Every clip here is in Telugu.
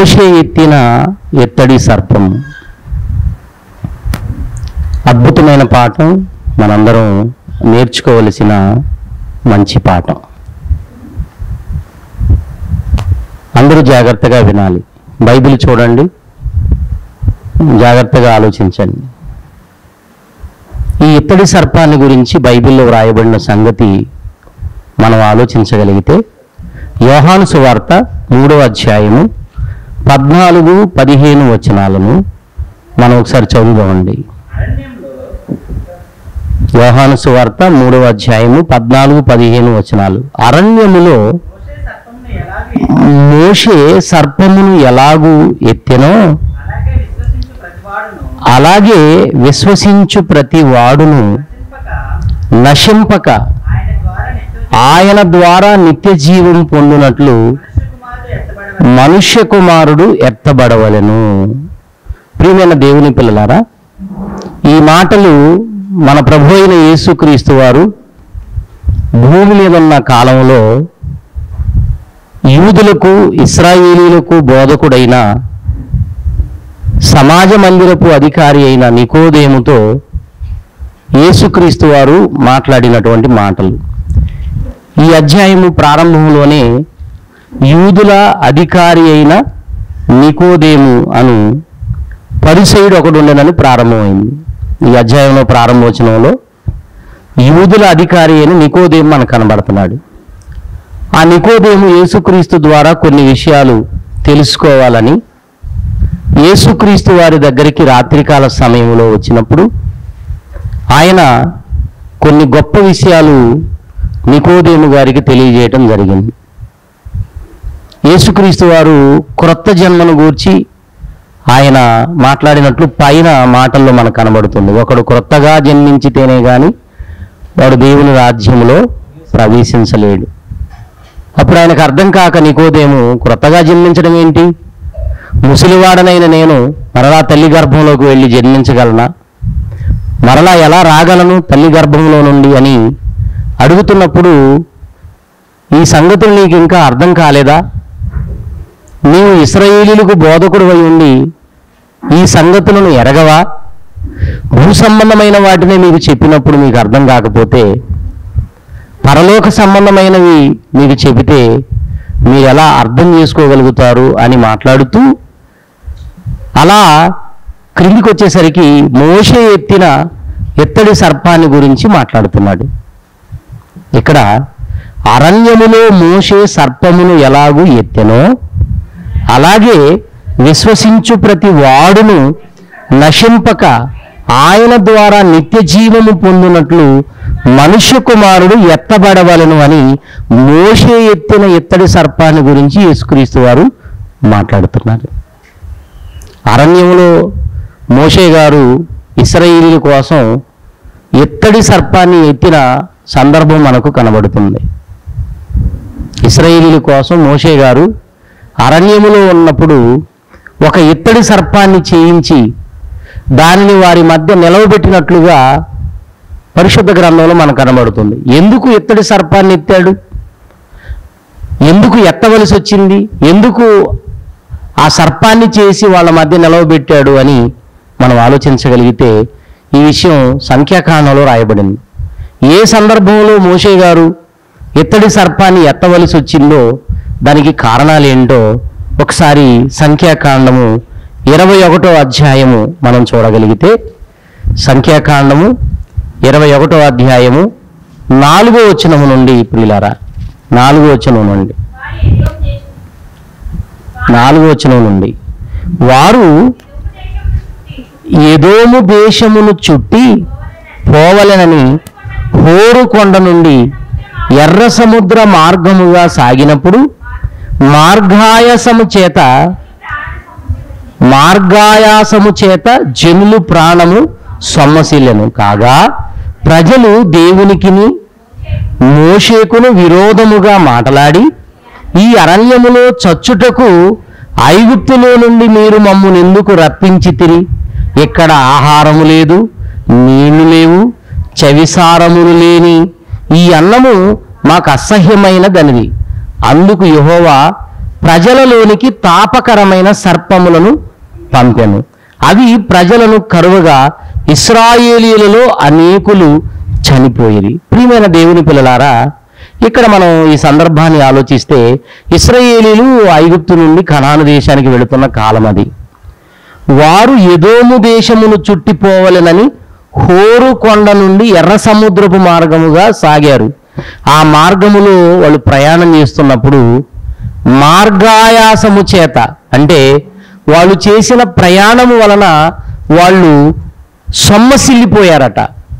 మోషే ఎత్తిన ఎత్తడి సర్పం. అద్భుతమైన పాఠం, మనందరం నేర్చుకోవలసిన మంచి పాఠం. అందరూ జాగ్రత్తగా వినాలి. బైబిల్ చూడండి, జాగ్రత్తగా ఆలోచించండి. ఈ ఇత్తడి సర్పాన్ని గురించి బైబిల్లో వ్రాయబడిన సంగతి మనం ఆలోచించగలిగితే, యోహాను సువార్త 3వ అధ్యాయము 14-15 వచనాలను మనం ఒకసారి చదువుదామండి. యోహాను సువార్త 3వ అధ్యాయము 14-15 వచనాలు. అరణ్యములో మోషే సర్పమును ఎలాగూ ఎత్తెనో అలాగే విశ్వసించు ప్రతి వాడును నశింపక ఆయన ద్వారా నిత్య జీవం పొందునట్లు మనుష్య కుమారుడు ఎత్తబడవలెను. ప్రియమైన దేవుని పిల్లలారా, ఈ మాటలు మన ప్రభు అయిన యేసుక్రీస్తు వారు భూమి మీద ఉన్న కాలంలో యూదులకు ఇశ్రాయేలీలకు బోధకుడైన సమాజ మందిరపు అధికారి అయిన నికోదేముతో యేసుక్రీస్తు వారు మాట్లాడినటువంటి మాటలు. ఈ అధ్యాయము ప్రారంభంలోనే యూదుల అధికారి అయిన నికోదేము అను పరిసయ్యుడు ఒకడు ఉండనని ప్రారంభమైంది. ఈ అధ్యాయంలో ప్రారంభోచనంలో యూదుల అధికారి అయిన నికోదేము మనకు కనబడుతున్నాడు. ఆ నికోదేము యేసుక్రీస్తు ద్వారా కొన్ని విషయాలు తెలుసుకోవాలని యేసుక్రీస్తు వారి దగ్గరికి రాత్రికాల సమయంలో వచ్చినప్పుడు ఆయన కొన్ని గొప్ప విషయాలు నికోదేము గారికి తెలియజేయటం జరిగింది. యేసుక్రీస్తు వారు క్రొత్త జన్మను గూర్చి ఆయన మాట్లాడినట్లు పైన మాటల్లో మనకు కనబడుతుంది. ఒకడు క్రొత్తగా జన్మించితేనే కానీ వాడు దేవుని రాజ్యంలో ప్రవేశించలేడు. అప్పుడు ఆయనకు అర్థం కాక నికోదేము, క్రొత్తగా జన్మించడం ఏంటి? ముసలివాడనైన నేను మరలా తల్లి గర్భంలోకి వెళ్ళి జన్మించగలనా? మరలా ఎలా రాగలను తల్లి గర్భంలో నుండి అని అడుగుతున్నప్పుడు, ఈ సంగతులు నీకు ఇంకా అర్థం కాలేదా? నీవు ఇశ్రాయేలీయులకు బోధకుడు అయి ఉండి ఈ సంగతులను ఎరగవా? భూ సంబంధమైన వాటిని మీకు చెప్పినప్పుడు మీకు అర్థం కాకపోతే పరలోక సంబంధమైనవి మీకు చెబితే మీరు ఎలా అర్థం చేసుకోగలుగుతారు అని మాట్లాడుతూ, అలా క్రిందికి వచ్చేసరికి మోషే ఎత్తిన ఎత్తడి సర్పాన్ని గురించి మాట్లాడుతున్నాడు. ఇక్కడ అరణ్యములో మోషే సర్పమును ఎలాగూ ఎత్తెనో అలాగే విశ్వసించు ప్రతి వాడును నశింపక ఆయన ద్వారా నిత్య జీవము పొందునట్లు మనుష్య కుమారుడు ఎత్తబడవలను అని మోషే ఎత్తిన ఎత్తడి సర్పాన్ని గురించి యేసుక్రీస్తు వారు మాట్లాడుతున్నారు. అరణ్యంలో మోషే గారు ఇశ్రాయేలీయుల కోసం ఎత్తడి సర్పాన్ని ఎత్తిన సందర్భం మనకు కనబడుతుంది. ఇశ్రాయేలీయుల కోసం మోషే గారు అరణ్యములో ఉన్నప్పుడు ఒక ఇత్తడి సర్పాన్ని చేయించి దానిని వారి మధ్య నిలవబెట్టినట్లుగా పరిశుద్ధ గ్రంథంలో మనకు కనబడుతుంది. ఎందుకు ఇత్తడి సర్పాన్ని ఎత్తాడు? ఎందుకు ఎత్తవలసి వచ్చింది? ఎందుకు ఆ సర్పాన్ని చేసి వాళ్ళ మధ్య నిలవబెట్టాడు అని మనం ఆలోచించగలిగితే ఈ విషయం సంఖ్యాకాండంలో రాయబడింది. ఏ సందర్భంలో మోషే గారు ఇత్తడి సర్పాన్ని ఎత్తవలసి వచ్చిందో దానికి కారణాలు ఏంటో ఒకసారి సంఖ్యాకాండము 21వ అధ్యాయము మనం చూడగలిగితే, సంఖ్యాకాండము 21వ అధ్యాయము 4వ వచనము నుండి, ప్రియులారా 4వ వచనం నుండి, వారు ఎదోము దేశమును చుట్టి పోవలెనని హోరు కొండ నుండి ఎర్ర సముద్ర మార్గముగా సాగినప్పుడు మార్గాయాసము చేత జనులు ప్రాణము సొమ్మసిల్లెను కాగా, ప్రజలు దేవునికిని మోషేకును విరోధముగా మాటలాడి, ఈ అరణ్యములో చచ్చుటకు ఐగుప్తులో నుండి మీరు మమ్మును ఎందుకు రప్పించితిరి? ఇక్కడ ఆహారము లేదు, నీళ్లు లేవు, చవిసారములు లేని ఈ అన్నము మాకు అసహ్యమైనదనిది. అందుకు యెహోవా ప్రజలలోనికి తాపకరమైన సర్పములను పంపెను. అవి ప్రజలను కరువగా ఇశ్రాయేలీయులలో అనేకులు చనిపోయేది. ప్రియమైన దేవుని పిల్లలారా, ఇక్కడ మనం ఈ సందర్భాన్ని ఆలోచిస్తే ఇశ్రాయేలీయులు ఐగుప్తు నుండి కనాను దేశానికి వెళుతున్న కాలం అది. వారు ఎదోము దేశమును చుట్టిపోవలెనని హోరు కొండ నుండి ఎర్ర సముద్రపు మార్గముగా సాగారు. ఆ మార్గములో వాళ్ళు ప్రయాణం చేస్తున్నప్పుడు మార్గాయాసము చేత, అంటే వాళ్ళు చేసిన ప్రయాణము వలన వాళ్ళు సొమ్మసిల్లిపోయారట,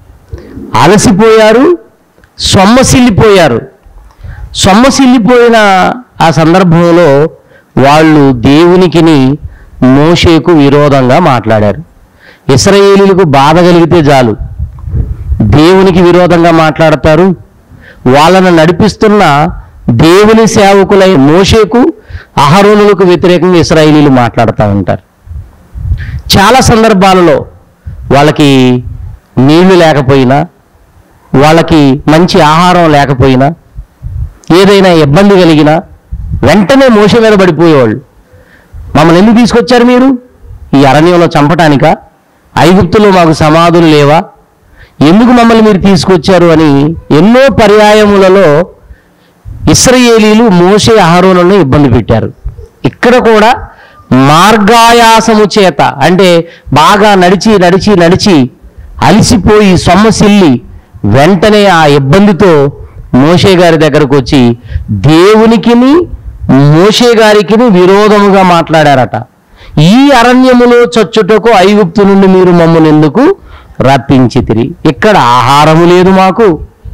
అలసిపోయారు, సొమ్మసిల్లిపోయారు. సొమ్మసిల్లిపోయిన ఆ సందర్భంలో వాళ్ళు దేవునికిని మోషేకు విరోధంగా మాట్లాడారు. ఇశ్రాయేలీయులకు బాధ కలిగితే చాలు దేవునికి విరోధంగా మాట్లాడతారు. వాళ్ళను నడిపిస్తున్న దేవుని సేవకులై మోషేకు అహరోనులకు వ్యతిరేకంగా ఇశ్రాయేలీయులు మాట్లాడుతూ ఉంటారు. చాలా సందర్భాలలో వాళ్ళకి నీళ్లు లేకపోయినా, వాళ్ళకి మంచి ఆహారం లేకపోయినా, ఏదైనా ఇబ్బంది కలిగినా వెంటనే మోషే మీద పడిపోయేవాళ్ళు. మమ్మల్ని ఎందుకు తీసుకొచ్చారు మీరు? ఈ అరణ్యంలో చంపటానికా? ఐగుప్తులో మాకు సమాధులు లేవా? ఎందుకు మమ్మల్ని మీరు తీసుకొచ్చారు అని ఎన్నో పర్యాయములలో ఇశ్రాయేలీయులు మోషే అహరోనులను ఇబ్బంది పెట్టారు. ఇక్కడ కూడా మార్గాయాసము చేత, అంటే బాగా నడిచి నడిచి నడిచి అలసిపోయి సొమ్మసిల్లి వెంటనే ఆ ఇబ్బందితో మోషే గారి దగ్గరకు వచ్చి దేవునికిని మోషే గారికిని విరోధముగా మాట్లాడారట. ఈ అరణ్యములో చచ్చుటకు ఐగుప్తు నుండి మీరు మమ్మల్ని ఎందుకు రప్పించితిరి? ఇక్కడ ఆహారము లేదు మాకు.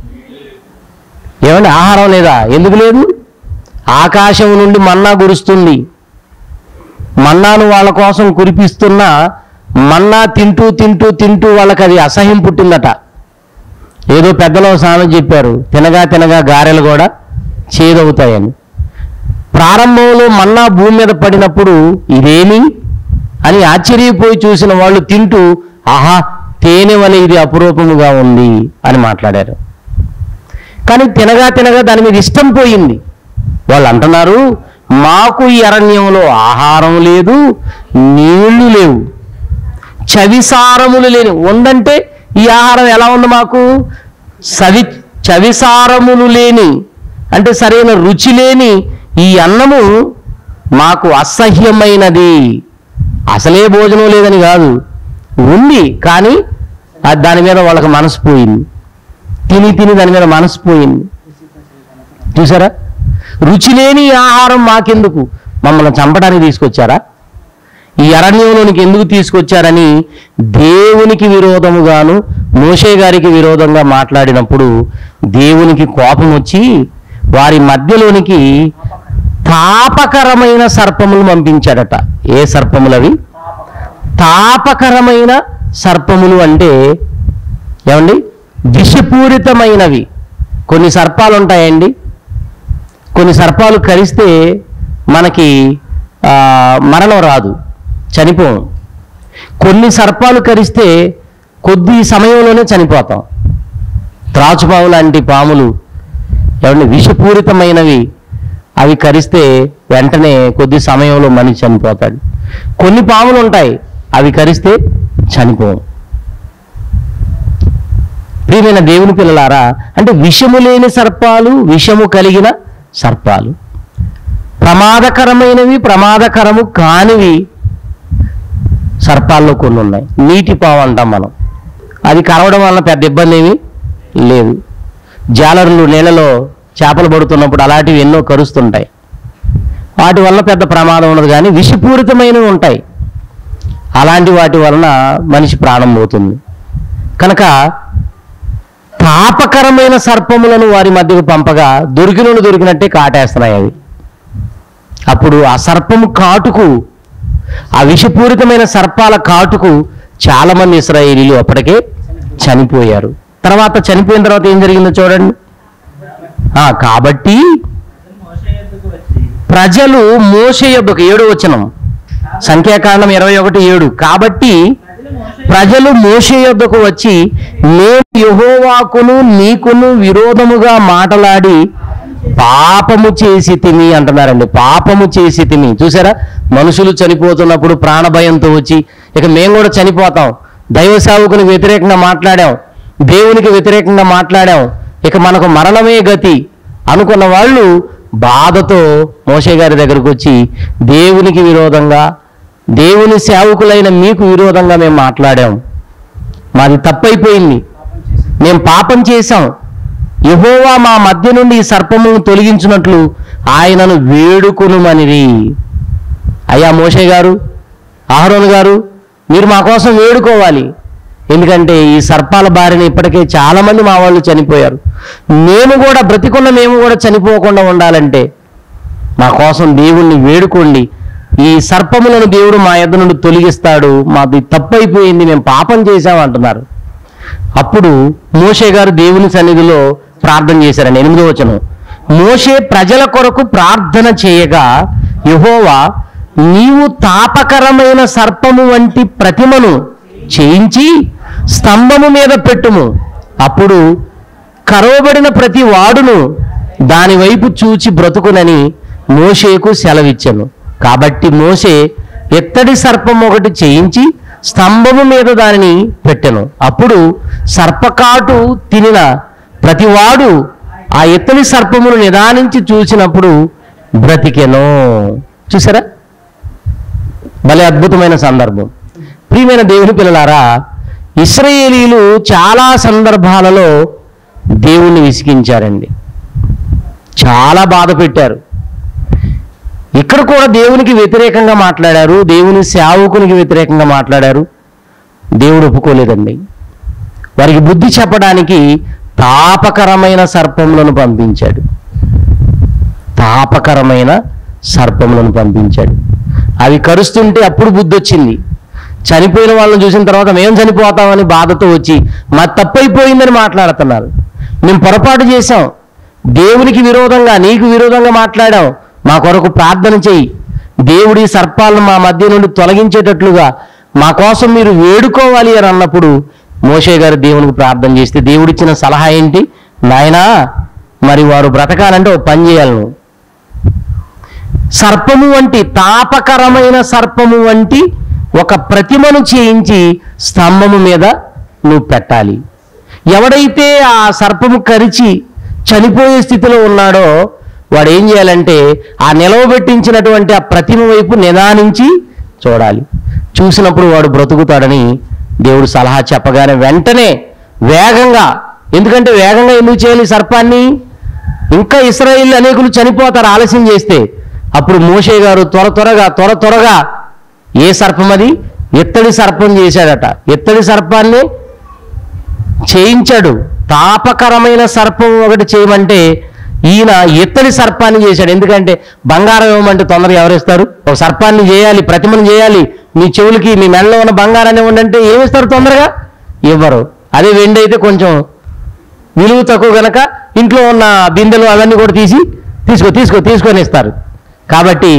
ఏమండి, ఆహారం లేదా? ఎందుకు లేదు? ఆకాశం నుండి మన్నా కురుస్తుంది. మన్నాను వాళ్ళ కోసం కురిపిస్తున్న మన్నా తింటూ తింటూ తింటూ వాళ్ళకి అది అసహ్యం పుట్టిందట. ఏదో పెద్దలో సామెత చెప్పారు, తినగా తినగా గారెలు కూడా చేదవుతాయని. ప్రారంభంలో మన్నా భూమి మీద పడినప్పుడు ఇదేమి అని ఆశ్చర్యపోయి చూసిన వాళ్ళు తింటూ, ఆహా, తేనె వలె ఇది అపురూపముగా ఉంది అని మాట్లాడారు. కానీ తినగా తినగా దాని మీద ఇష్టం పోయింది. వాళ్ళు అంటున్నారు, మాకు ఈ అరణ్యంలో ఆహారం లేదు, నీళ్లు లేవు, చవిసారములు లేని. ఉందంటే ఈ ఆహారం ఎలా ఉంది మాకు? చవిసారములు లేని, అంటే సరైన రుచి లేని ఈ అన్నము మాకు అసహ్యమైనది. అసలే భోజనం లేదని కాదు, ఉంది, కానీ దాని మీద వాళ్ళకి మనసు పోయింది. తిని తిని దాని మీద మనసు పోయింది. చూసారా? రుచి లేని ఆహారం మాకెందుకు? మమ్మల్ని చంపడానికి తీసుకొచ్చారా? ఈ అరణ్యంలోనికి ఎందుకు తీసుకొచ్చారని దేవునికి విరోధముగాను మోషే గారికి విరోధంగా మాట్లాడినప్పుడు దేవునికి కోపం వచ్చి వారి మధ్యలోనికి తాపకరమైన సర్పములు పంపించాడట. ఏ సర్పములు అవి? తాపకరమైన సర్పములు అంటే ఏమండి? విషపూరితమైనవి. కొన్ని సర్పాలు ఉంటాయండి, కొన్ని సర్పాలు కరిస్తే మనకి మరణం రాదు, చనిపోం. కొన్ని సర్పాలు కరిస్తే కొద్ది సమయంలోనే చనిపోతాం. త్రాచుపాము లాంటి పాములు ఏమండి విషపూరితమైనవి, అవి కరిస్తే వెంటనే కొద్ది సమయంలో మనిషి చనిపోతాడు. కొన్ని పాములు ఉంటాయి, అవి కరిస్తే చనిపోం. ప్రియమైన దేవుని పిల్లలారా, అంటే విషము లేని సర్పాలు, విషము కలిగిన సర్పాలు, ప్రమాదకరమైనవి, ప్రమాదకరము కానివి సర్పాల్లో కొన్ని ఉన్నాయి. నీటి పాము అంటాం మనం, అది కరవడం వల్ల పెద్ద ఇబ్బంది ఏమీ లేదు. జాలరులు నీళ్ళలో చేపలు పడుతున్నప్పుడు అలాంటివి ఎన్నో కరుస్తుంటాయి, వాటి వల్ల పెద్ద ప్రమాదం ఉండదు. కానీ విషపూరితమైనవి ఉంటాయి, అలాంటి వాటి వలన మనిషి ప్రాణం పోతుంది. కనుక తాపకరమైన సర్పములను వారి మధ్యకు పంపగా దొరికినట్టే కాటేస్తున్నాయి అవి. అప్పుడు ఆ సర్పము కాటుకు, ఆ విషపూరితమైన సర్పాల కాటుకు చాలామంది ఇశ్రాయేలీయులు అప్పటికే చనిపోయారు. తర్వాత చనిపోయిన తర్వాత ఏం జరిగిందో చూడండి. కాబట్టి ప్రజలు మోషే యొద్దకు, 7వ వచనం, సంఖ్యాకాండం 21:7. కాబట్టి ప్రజలు మోషే యొద్దకు వచ్చి, మేము యెహోవాకును నీకును విరోధముగా మాటలాడి పాపము చేసి తిని అంటున్నారండి. పాపము చేసి తిని. చూసారా, మనుషులు చనిపోతున్నప్పుడు ప్రాణభయంతో వచ్చి ఇక మేము కూడా చనిపోతాం, దైవ సేవకునికి వ్యతిరేకంగా మాట్లాడాం, దేవునికి వ్యతిరేకంగా మాట్లాడాం, ఇక మనకు మరణమే గతి అనుకున్న వాళ్ళు బాధతో మోషే గారి దగ్గరకు వచ్చి దేవునికి విరోధంగా, దేవుని సేవకులైన మీకు విరోధంగా మేము మాట్లాడాం, మాది తప్పైపోయింది, మేము పాపం చేశాం, యెహోవా మా మధ్య నుండి ఈ సర్పమును తొలగించినట్లు ఆయనను వేడుకొనుమనిరి. అయ్యా మోషే గారు, అహరోను గారు, మీరు మా కోసం వేడుకోవాలి. ఎందుకంటే ఈ సర్పాల బారిన ఇప్పటికే చాలామంది మా వాళ్ళు చనిపోయారు. మేము కూడా బ్రతికున్న మేము కూడా చనిపోకుండా ఉండాలంటే మా కోసం దేవుణ్ణి వేడుకోండి. ఈ సర్పములను దేవుడు మా యొద్ద నుండి తొలగిస్తాడు, మాది తప్పైపోయింది, మేము పాపం చేశామంటున్నారు. అప్పుడు మోషే గారు దేవుని సన్నిధిలో ప్రార్థన చేశారండి. 8వ వచనం, మోషే ప్రజల కొరకు ప్రార్థన చేయగా యెహోవా నీవు తాపకరమైన సర్పము వంటి ప్రతిమను చేయించి స్తంభము మీద పెట్టుము, అప్పుడు కరవబడిన ప్రతి వాడును దాని వైపు చూచి బ్రతుకునని మోషేకు సెలవిచ్చెను. కాబట్టి మోషే ఎత్తడి సర్పం ఒకటి చేయించి స్తంభము మీద దానిని పెట్టెను. అప్పుడు సర్పకాటు తినిన ప్రతివాడు ఆ ఎత్తడి సర్పమును నిదానించి చూసినప్పుడు బ్రతికెను. చూసారా, భలే అద్భుతమైన సందర్భం. ప్రియమైన దేవుని పిల్లలారా, ఇశ్రాయేలీయులు చాలా సందర్భాలలో దేవుణ్ణి విసిగించారండి, చాలా బాధ పెట్టారు. ఇక్కడ కూడా దేవునికి వ్యతిరేకంగా మాట్లాడారు, దేవుని సేవకునికి వ్యతిరేకంగా మాట్లాడారు. దేవుడు ఒప్పుకోలేదండి. వారికి బుద్ధి చెప్పడానికి తాపకరమైన సర్పములను పంపించాడు. తాపకరమైన సర్పములను పంపించాడు. అవి కరుస్తుంటే అప్పుడు బుద్ధి వచ్చింది. చనిపోయిన వాళ్ళని చూసిన తర్వాత మేము చనిపోతామని బాధతో వచ్చి మా తప్పైపోయిందని మాట్లాడుతున్నారు. మేము పొరపాటు చేశాం, దేవునికి విరోధంగా, నీకు విరోధంగా మాట్లాడాం, మా కొరకు ప్రార్థన చెయ్యి, దేవుడి సర్పాలను మా మధ్య నుండి తొలగించేటట్లుగా మా కోసం మీరు వేడుకోవాలి అని అన్నప్పుడు మోషే గారు దేవునికి ప్రార్థన చేస్తే దేవుడిచ్చిన సలహా ఏంటి? నాయనా, మరి వారు బ్రతకాలంటే ఓ పని చేయాలి, నువ్వు సర్పము వంటి, తాపకరమైన సర్పము వంటి ఒక ప్రతిమను చేయించి స్తంభము మీద నువ్వు పెట్టాలి. ఎవడైతే ఆ సర్పము కరిచి చనిపోయే స్థితిలో ఉన్నాడో వాడు ఏం చేయాలంటే ఆ నిలవబెట్టించినటువంటి ఆ ప్రతిమ వైపు నిదానించి చూడాలి. చూసినప్పుడు వాడు బ్రతుకుతాడని దేవుడు సలహా చెప్పగానే వెంటనే వేగంగా, ఎందుకంటే వేగంగా ఎందుకు చేయాలి సర్పాన్ని? ఇంకా ఇశ్రాయేలు అనేకులు చనిపోతారు ఆలస్యం చేస్తే. అప్పుడు మోషే గారు త్వరగా ఏ సర్పం అది? ఎత్తడి సర్పం చేశాడట. ఎత్తడి సర్పాన్ని చేయించాడు. తాపకరమైన సర్పం ఒకటి చేయమంటే ఈయన ఎత్తడి సర్పాన్ని చేశాడు. ఎందుకంటే బంగారం ఇవ్వమంటే తొందరగా ఎవరిస్తారు? ఒక సర్పాన్ని చేయాలి, ప్రతిమను చేయాలి, మీ చెవులకి మీ మెడలో ఉన్న బంగారాన్ని ఇవ్వండి ఏమిస్తారు? తొందరగా ఇవ్వరు. అదే వెండి అయితే కొంచెం విలువ తక్కువ కనుక ఇంట్లో ఉన్న బిందెలు అవన్నీ కూడా తీసుకొని ఇస్తారు. కాబట్టి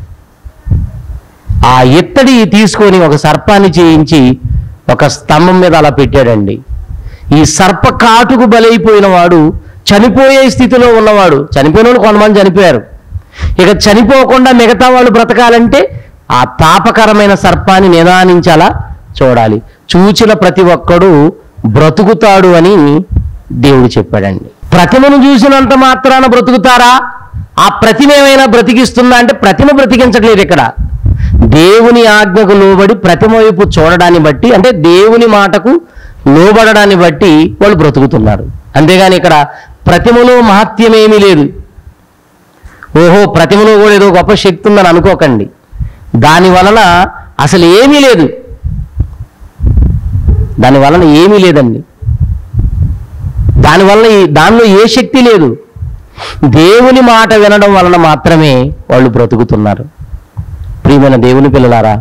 ఆ ఎత్తడి తీసుకొని ఒక సర్పాన్ని చేయించి ఒక స్తంభం మీద అలా పెట్టాడండి. ఈ సర్ప కాటుకు బలైపోయిన వాడు, చనిపోయే స్థితిలో ఉన్నవాడు, చనిపోయిన వాళ్ళు కొంతమంది చనిపోయారు, ఇక చనిపోకుండా మిగతా వాళ్ళు బ్రతకాలంటే ఆ తాపకరమైన సర్పాన్ని నిదానించాలా చూడాలి. చూచిన ప్రతి ఒక్కడు బ్రతుకుతాడు అని దేవుడు చెప్పాడండి. ప్రతిమను చూసినంత మాత్రాన బ్రతుకుతారా? ఆ ప్రతిమ ఏమైనా బ్రతికిస్తుందా అంటే ప్రతిమ బ్రతికించట్లేదు. ఇక్కడ దేవుని ఆజ్ఞకు లోబడి ప్రతిమ వైపు చూడడాన్ని బట్టి, అంటే దేవుని మాటకు లోబడడాన్ని బట్టి వాళ్ళు బ్రతుకుతున్నారు. అంతేగాని ఇక్కడ ప్రతిమలో మహత్యమేమీ లేదు. ఓహో, ప్రతిమలో కూడా ఏదో గొప్ప శక్తి ఉందని అనుకోకండి. దాని వలన అసలు ఏమీ లేదు, దాని వలన ఏమీ లేదండి. దానిలో ఏ శక్తి లేదు. దేవుని మాట వినడం వలన మాత్రమే వాళ్ళు బ్రతుకుతున్నారు. ప్రియమైన దేవుని పిల్లలారా,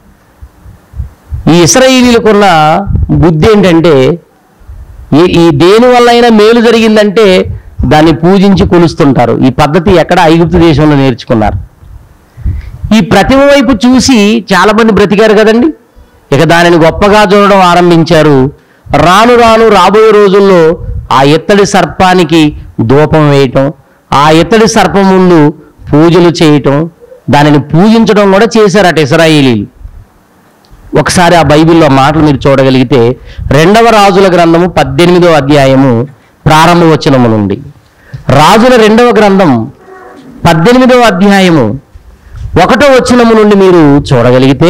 ఈ ఇశ్రాయేలీయులకున్న బుద్ధి ఏంటంటే ఈ దేని వల్ల అయినా మేలు జరిగిందంటే దాన్ని పూజించి కొలుస్తుంటారు. ఈ పద్ధతి ఎక్కడ? ఐగుప్తు దేశంలో నేర్చుకున్నారు. ఈ ప్రతిమ వైపు చూసి చాలా మంది బ్రతికారు కదండి. ఇక దానిని గొప్పగా చూడడం ఆరంభించారు. రాబోయే రోజుల్లో ఆ ఎత్తడి సర్పానికి ధూపం వేయటం, ఆ ఇత్తడి సర్పం ముందు పూజలు చేయటం, దానిని పూజించడం కూడా చేశారట ఇశ్రాయేలీలు. ఒకసారి ఆ బైబిల్లో మాటలు మీరు చూడగలిగితే 2వ రాజుల గ్రంథము 18వ అధ్యాయము ప్రారంభ వచనము నుండి, రాజుల 2వ గ్రంథం 18వ అధ్యాయము 1వ వచనము నుండి మీరు చూడగలిగితే,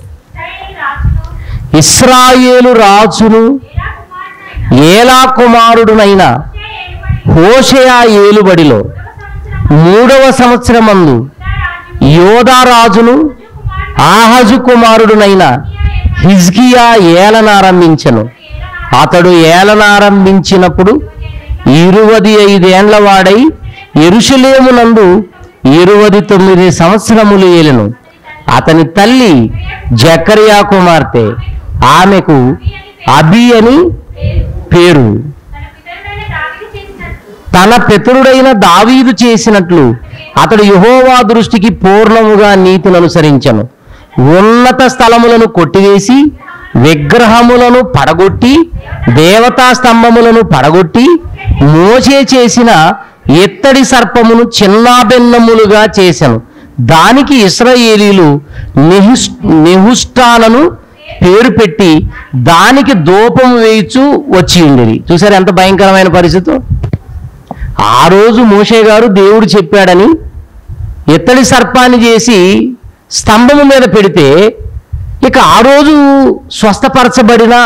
ఇశ్రాయేలు రాజును ఏలా కుమారుడునైన హోషేయ ఏలుబడిలో 3వ సంవత్సరమందు యోధా రాజును ఆహాజు కుమారుడునైన హిజ్కియా ఏలనారంభించెను. అతడు ఏలనారంభించినప్పుడు 25 ఏండ్ల వాడై యెరూషలేమునందు 29 సంవత్సరములు ఏలెను. అతని తల్లి జకర్యా కుమార్తె, ఆమెకు అబి అని పేరు. తన పితరుడైన దావీదు చేసినట్లు అతడు యెహోవా దృష్టికి పూర్ణముగా నీతిని అనుసరించెను. ఉన్నత స్థలములను కొట్టివేసి విగ్రహములను పడగొట్టి దేవతా స్తంభములను పడగొట్టి మోషే చేసిన ఇత్తడి సర్పమును చిన్నాభిన్నములుగా చేసెను. దానికి ఇశ్రాయేలీలు నెహుష్టాలను పేరు పెట్టి దానికి ధూపం వేయిచు వచ్చి ఉండేది. చూసారు ఎంత భయంకరమైన పరిస్థితి. ఆ రోజు మోషే గారు దేవుడు చెప్పాడని ఇత్తడి సర్పాన్ని చేసి స్తంభము మీద పెడితే, ఇక ఆ రోజు స్వస్థపరచబడిన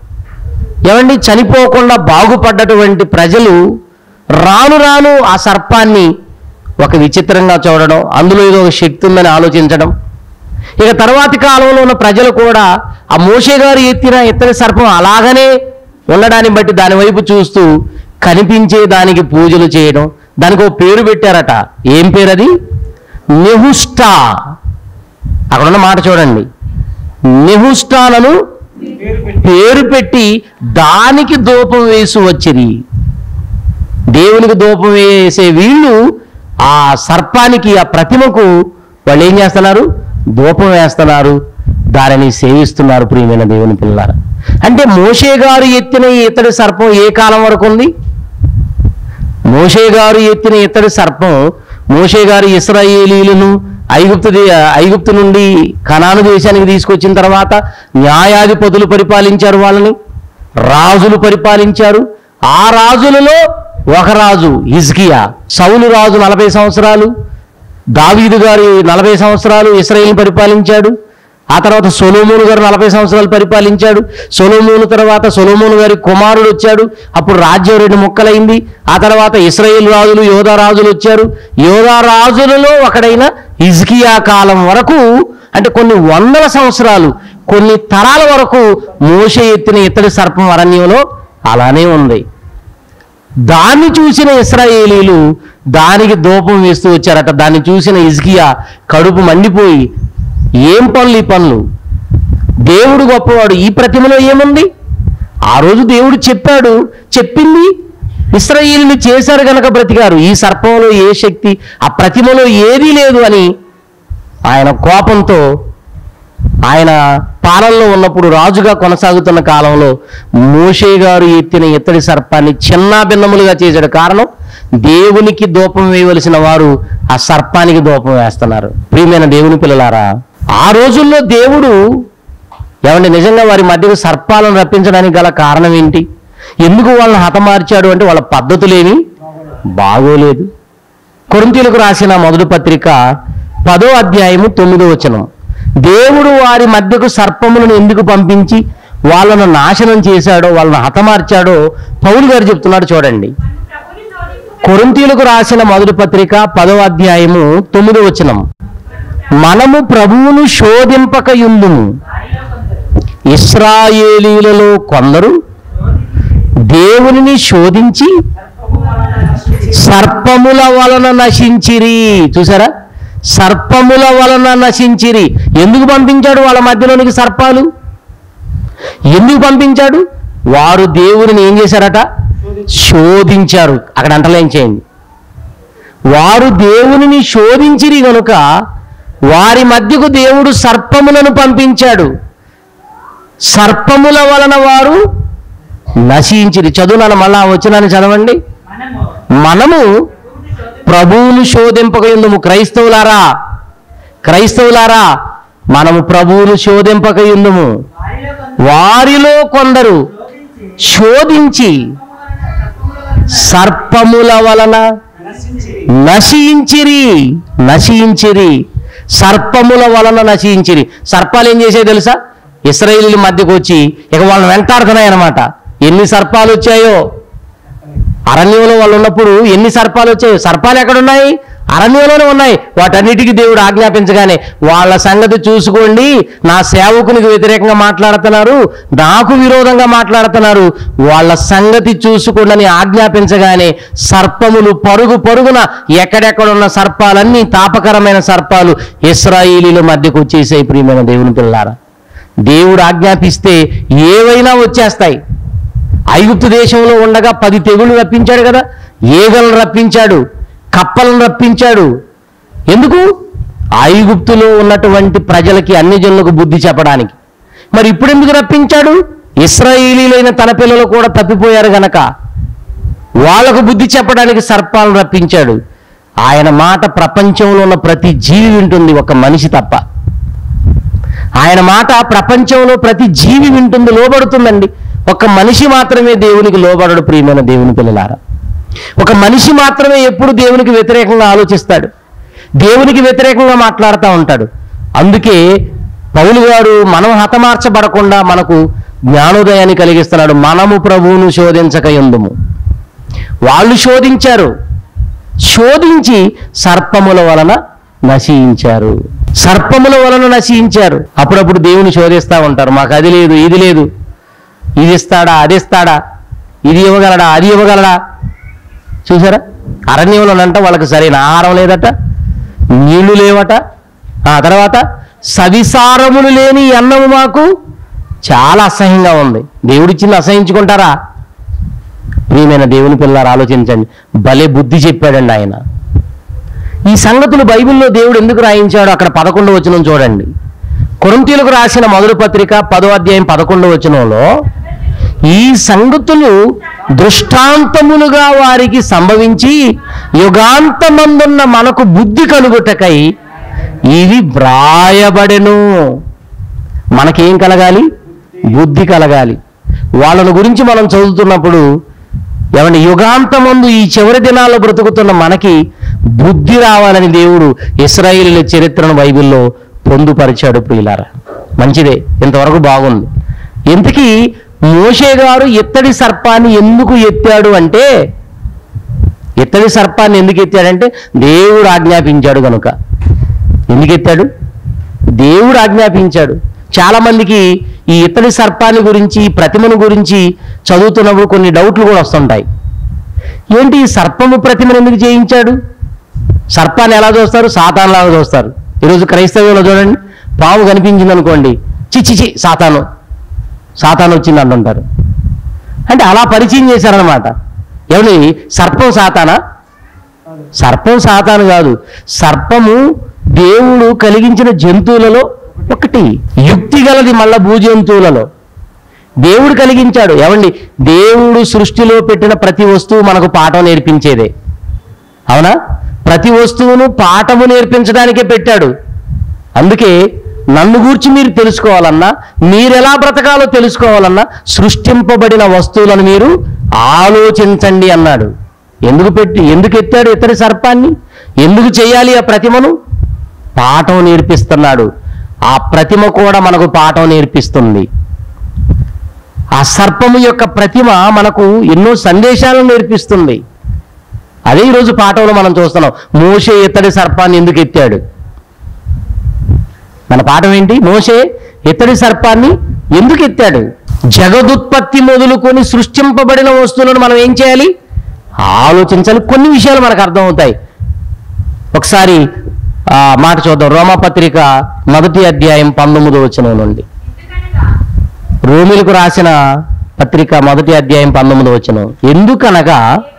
చనిపోకుండా బాగుపడ్డటువంటి ప్రజలు రాను రాను ఆ సర్పాన్ని ఒక విచిత్రంగా చూడడం, అందులో ఏదో ఒక శక్తి ఉందని ఆలోచించడం. ఇక తర్వాతి కాలంలో ఉన్న ప్రజలు కూడా ఆ మోషే గారు ఎత్తిన ఇత్తడి సర్పం అలాగనే ఉండడాన్ని బట్టి దాని వైపు చూస్తూ కనిపించే దానికి పూజలు చేయడం, దానికి ఒక పేరు పెట్టారట. ఏం పేరు అది? నెహుష్టా. అక్కడున్న మాట చూడండి, నెహుష్టాలను పేరు పెట్టి దానికి ధూపం వేసి వచ్చింది. దేవునికి ధూపం వేసే వీళ్ళు ఆ సర్పానికి, ఆ ప్రతిమకు వాళ్ళు ఏం చేస్తున్నారు? ధూపం వేస్తున్నారు, దానిని సేవిస్తున్నారు. ప్రియమైన దేవుని పిల్లలారా, అంటే మోషే గారు ఎత్తిన ఈ ఇత్తడి సర్పం ఏ కాలం వరకు ఉంది? మోషే గారు ఎత్తిన ఇత్తడి సర్పం, మోషే గారు ఇశ్రాయేలీలను ఐగుప్తు నుండి కనాను దేశానికి తీసుకొచ్చిన తర్వాత న్యాయాధిపతులు పరిపాలించారు, వాళ్ళని రాజులు పరిపాలించారు. ఆ రాజులలో ఒక రాజు హిజ్కియా. సౌలు రాజు 40 సంవత్సరాలు, దావీదు గారు 40 సంవత్సరాలు ఇశ్రాయేలును పరిపాలించాడు. ఆ తర్వాత సొలొమోను గారు 40 సంవత్సరాలు పరిపాలించాడు. సొలొమోను తర్వాత సొలొమోను గారి కుమారుడు వచ్చాడు, అప్పుడు రాజ్యం 2 ముక్కలైంది. ఆ తర్వాత ఇశ్రాయేల్ రాజులు, యోధా రాజులు వచ్చారు. యోధా రాజులలో ఒకడైన హిజ్కియా కాలం వరకు, అంటే కొన్ని వందల సంవత్సరాలు, కొన్ని తరాల వరకు మోషే ఎత్తిన ఇత్తడి సర్పం అరణ్యంలో అలానే ఉంది. దాన్ని చూసిన ఇశ్రాయేలీలు దానికి ధూపం వేస్తూ వచ్చారట. దాన్ని చూసిన హిజ్కియా కడుపు మండిపోయి, ఏం పనులు ఈ పనులు, దేవుడు గొప్పవాడు, ఈ ప్రతిమలో ఏముంది? ఆ రోజు దేవుడు చెప్పాడు, చెప్పింది ఇశ్రాయేలీయులు చేశారు కనుక బ్రతికారు. ఈ సర్పంలో ఏ శక్తి, ఆ ప్రతిమలో ఏదీ లేదు అని ఆయన కోపంతో, ఆయన పాలనలో ఉన్నప్పుడు రాజుగా కొనసాగుతున్న కాలంలో మోషే గారు ఎత్తిన ఇత్తడి సర్పాన్ని చిన్నాభిన్నములుగా చేశాడు. కారణం, దేవునికి ధూపం వేయవలసిన వారు ఆ సర్పానికి ధూపం వేస్తున్నారు. ప్రియమైన దేవుని పిల్లలారా, ఆ రోజుల్లో దేవుడు నిజంగా వారి మధ్యకు సర్పాలను రప్పించడానికి గల కారణం ఏంటి? ఎందుకు వాళ్ళని హతమార్చాడు అంటే వాళ్ళ పద్ధతులేమి బాగోలేదు. కొరింథీయులకు రాసిన మొదటి పత్రిక 10వ అధ్యాయము 9వ వచనం, దేవుడు వారి మధ్యకు సర్పములను ఎందుకు పంపించి వాళ్ళను నాశనం చేశాడో, వాళ్ళను హతమార్చాడో పౌలు గారు చెప్తున్నాడు. చూడండి, కొరింథీయులకు రాసిన మొదటి పత్రిక 10వ అధ్యాయము 9వ వచనం, మనము ప్రభువును శోధింపకయుందుము, ఇశ్రాయేలీయులలో కొందరు దేవునిని శోధించి సర్పముల వలన నశించిరి. చూసారా, సర్పముల వలన నశించిరి. ఎందుకు పంపించాడు వాళ్ళ మధ్యలోనికి సర్పాలు? ఎందుకు పంపించాడు? వారు దేవుని ఏం చేశారట? శోధించారు. అక్కడ అంటలేం చేయండి, వారు దేవునిని శోధించిరి గనుక వారి మధ్యకు దేవుడు సర్పములను పంపించాడు. సర్పముల వలన వారు నశించిరి. చదువునాను, మళ్ళా వచ్చినాను చదవండి. మనము ప్రభువును శోధింపక యుందుము. క్రైస్తవులారా మనము ప్రభువును శోధింపక యుందుము. వారిలో కొందరు శోధించి సర్పముల వలన నశించిరి. సర్పముల వలన నశించిరి. సర్పాలు ఏం చేసాయి తెలుసా? ఇశ్రాయేలీయుల మధ్యకు వచ్చి ఇక వాళ్ళని వెంటాడుతున్నాయి అన్నమాట. ఎన్ని సర్పాలు వచ్చాయో అరణ్యంలో వాళ్ళు ఉన్నప్పుడు ఎన్ని సర్పాలు వచ్చాయో. సర్పాలు ఎక్కడున్నాయి? అరణ్యంలోనే ఉన్నాయి. వాటన్నిటికీ దేవుడు ఆజ్ఞాపించగానే వాళ్ళ సంగతి చూసుకోండి, నా సేవకునికి వ్యతిరేకంగా మాట్లాడుతున్నారు, నాకు విరోధంగా మాట్లాడుతున్నారు, వాళ్ళ సంగతి చూసుకోండి అని ఆజ్ఞాపించగానే సర్పములు పరుగున ఎక్కడెక్కడున్న సర్పాలన్నీ, తాపకరమైన సర్పాలు ఇశ్రాయేలీయుల మధ్యకు వచ్చేసాయి. ప్రియమైన దేవుని పిల్లారా, దేవుడు ఆజ్ఞాపిస్తే ఏవైనా వచ్చేస్తాయి. ఐగుప్తు దేశంలో ఉండగా 10 తెగుళ్ళు రప్పించాడు కదా. ఈగలను రప్పించాడు, కప్పలను రప్పించాడు. ఎందుకు? ఐగుప్తులో ఉన్నటువంటి ప్రజలకి, అన్ని జనులకు బుద్ధి చెప్పడానికి. మరి ఇప్పుడు ఎందుకు రప్పించాడు? ఇశ్రాయేలీయులైన తన పిల్లలు కూడా తప్పిపోయారు గనక వాళ్లకు బుద్ధి చెప్పడానికి సర్పాలను రప్పించాడు. ఆయన మాట ప్రపంచంలో ఉన్న ప్రతి జీవి వింటుంది, ఒక మనిషి తప్ప. ఆయన మాట ప్రపంచంలో ప్రతి జీవి వింటుంది, లోబడుతుందండి. ఒక మనిషి మాత్రమే దేవునికి లోబడడు. ప్రియమైన దేవుని పిల్లలారా, ఒక మనిషి మాత్రమే ఎప్పుడు దేవునికి వ్యతిరేకంగా ఆలోచిస్తాడు, దేవునికి వ్యతిరేకంగా మాట్లాడుతూ ఉంటాడు. అందుకే పౌలు గారు మనం హతమార్చబడకుండా మనకు జ్ఞానోదయాన్ని కలిగిస్తున్నాడు. మనము ప్రభువును శోధించక యుందుము. వాళ్ళు శోధించి సర్పముల వలన నశించారు. అప్పుడప్పుడు దేవుని శోధిస్తూ ఉంటారు. మాకు అది లేదు, ఇది లేదు, ఇది ఇస్తాడా, అది ఇస్తాడా, ఇది ఇవ్వగలడా, అది ఇవ్వగలడా. చూసారా? అరణ్యంలోనంట వాళ్ళకి సరైన ఆహారం లేదట, నీళ్లు లేవట. ఆ తర్వాత సవిసారములు లేని అన్నము మాకు చాలా అసహ్యంగా ఉంది. దేవుడిచ్చింది అసహించుకుంటారా? ప్రియమైన దేవుని పిల్లలు ఆలోచించండి. భలే బుద్ధి చెప్పాడండి ఆయన. ఈ సంగతులు బైబిల్లో దేవుడు ఎందుకు రాయించాడో అక్కడ 11వ వచనం చూడండి. కొరింథీయులకు రాసిన మొదటి పత్రిక 10వ అధ్యాయం 11వ వచనంలో ఈ సంగతులు దృష్టాంతములుగా వారికి సంభవించి యుగాంతమందున్న మనకు బుద్ధి కలుగుటకై ఇవి వ్రాయబడెను. మనకేం కలగాలి? బుద్ధి కలగాలి. వాళ్ళను గురించి మనం చదువుతున్నప్పుడు ఏమంటే యుగాంతమందు ఈ చివరి దినాల్లో బ్రతుకుతున్న మనకి బుద్ధి రావాలని దేవుడు ఇశ్రాయేలీయుల చరిత్రను బైబిల్లో పొందుపరిచాడు. ప్రియులారా, మంచిదే, ఇంతవరకు బాగుంది. ఇంతకీ మోషే గారు ఇత్తడి సర్పాన్ని ఎందుకు ఎత్తాడు అంటే, దేవుడు ఆజ్ఞాపించాడు కనుక. ఎందుకు ఎత్తాడు? దేవుడు ఆజ్ఞాపించాడు. చాలా మందికి ఈ ఇత్తడి సర్పాన్ని గురించి, ప్రతిమను గురించి చదువుతున్నప్పుడు కొన్ని డౌట్లు కూడా వస్తుంటాయి. ఏంటి ఈ సర్పము ప్రతిమను ఎందుకు చేయించాడు? సర్పాన్ని ఎలా చూస్తారు? సాతానులాగా చూస్తారు. ఈరోజు క్రైస్తవ్యంలో చూడండి, పాము కనిపించింది అనుకోండి, చిచ్చిచి సాతాను వచ్చింది అంటుంటారు. అంటే అలా పరిచయం చేశారనమాట. ఏమని? సర్పం సాతానా? సర్పం సాతాను కాదు. సర్పము దేవుడు కలిగించిన జంతువులలో ఒకటి. యుక్తి గలది మళ్ళా భూజంతువులలో. దేవుడు కలిగించాడు. ఏమండి, దేవుడు సృష్టిలో పెట్టిన ప్రతి వస్తువు మనకు పాఠం నేర్పించేదే. అవునా? ప్రతి వస్తువును పాఠము నేర్పించడానికే పెట్టాడు. అందుకే నన్ను గూర్చి మీరు తెలుసుకోవాలన్నా, మీరెలా బ్రతకాలో తెలుసుకోవాలన్నా సృష్టింపబడిన వస్తువులను మీరు ఆలోచించండి అన్నాడు. ఎందుకు ఎత్తాడు ఇతడి సర్పాన్ని? ఎందుకు చేయాలి ఆ ప్రతిమను? పాఠం నేర్పిస్తున్నాడు. ఆ ప్రతిమ కూడా మనకు పాఠం నేర్పిస్తుంది. ఆ సర్పము యొక్క ప్రతిమ మనకు ఎన్నో సందేశాలను నేర్పిస్తుంది. అదే ఈరోజు పాఠంలో మనం చూస్తున్నాం. మోషే ఇత్తడి సర్పాన్ని ఎందుకు ఎత్తాడు? మన పాఠం ఏంటి? మోషే ఇత్తడి సర్పాన్ని ఎందుకు ఎత్తాడు? జగదుత్పత్తి మొదలుకొని సృష్టింపబడిన వస్తువులను మనం ఏం చేయాలి? ఆలోచించాలి. కొన్ని విషయాలు మనకు అర్థమవుతాయి. ఒకసారి మాట చూద్దాం. రోమాపత్రిక 1వ అధ్యాయం 19వ వచనం నుండి. రోమిలకు రాసిన పత్రిక 1వ అధ్యాయం 19వ వచనం. ఎందుకనగా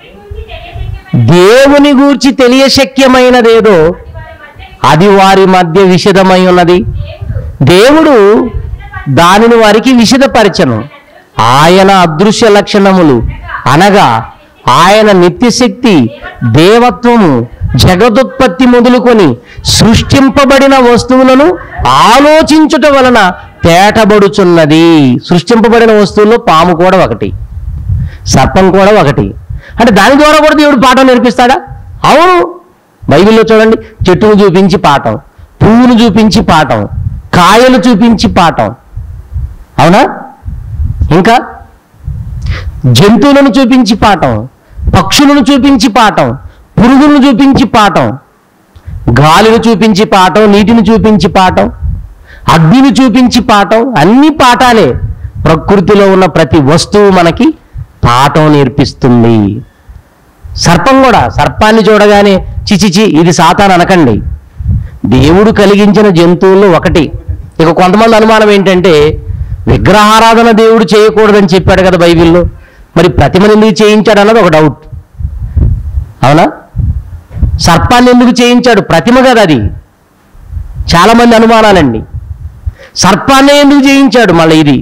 దేవుని గూర్చి తెలియశక్యమైనదేదో అది వారి మధ్య విషదమై ఉన్నది. దేవుడు దానిని వారికి విషదపరచను. ఆయన అదృశ్య లక్షణములు అనగా ఆయన నిత్యశక్తి, దేవత్వము, జగదుత్పత్తి మొదలుకొని సృష్టింపబడిన వస్తువులను ఆలోచించుట వలన తేటబడుచున్నది. సృష్టింపబడిన వస్తువుల్లో పాము కూడా ఒకటి, సర్పం కూడా ఒకటి. అంటే దాని ద్వారా కూడా దేవుడు పాఠం నేర్పిస్తాడా? అవును. బైబిల్లో చూడండి, చెట్టును చూపించి పాఠం, పువ్వును చూపించి పాఠం, కాయలు చూపించి పాఠం. అవునా? ఇంకా జంతువులను చూపించి పాఠం, పక్షులను చూపించి పాఠం, పురుగులను చూపించి పాఠం, గాలిని చూపించి పాఠం, నీటిని చూపించి పాఠం, అగ్నిని చూపించి పాఠం. అన్ని పాఠాలే. ప్రకృతిలో ఉన్న ప్రతి వస్తువు మనకి పాఠం నేర్పిస్తుంది. సర్పం కూడా, సర్పాన్ని చూడగానే చిచిచి ఇది సాతాను అనకండి. దేవుడు కలిగించిన జంతువుల్లో ఒకటి. ఇక కొంతమంది అనుమానం ఏంటంటే, విగ్రహారాధన దేవుడు చేయకూడదని చెప్పాడు కదా బైబిల్లో, మరి ప్రతిమను ఎందుకు చేయించాడు అన్నది ఒక డౌట్. అవునా? సర్పాన్ని ఎందుకు చేయించాడు? ప్రతిమ కదా అది. చాలామంది అనుమానాలండి. సర్పాన్నే ఎందుకు చేయించాడు? మళ్ళీ ఇది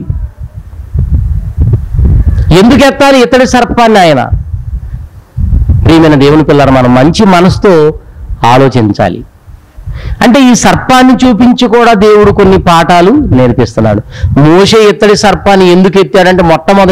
ఎందుకు ఎత్తాలి ఇతడి సర్పాన్ని ఆయన? ప్రియమైన దేవుని పిల్లలు, మనం మంచి మనసుతో ఆలోచించాలి. అంటే ఈ సర్పాన్ని చూపించి కూడా దేవుడు కొన్ని పాఠాలు నేర్పిస్తున్నాడు. మోషే ఇత్తడి సర్పాన్ని ఎందుకు ఎత్తాడంటే,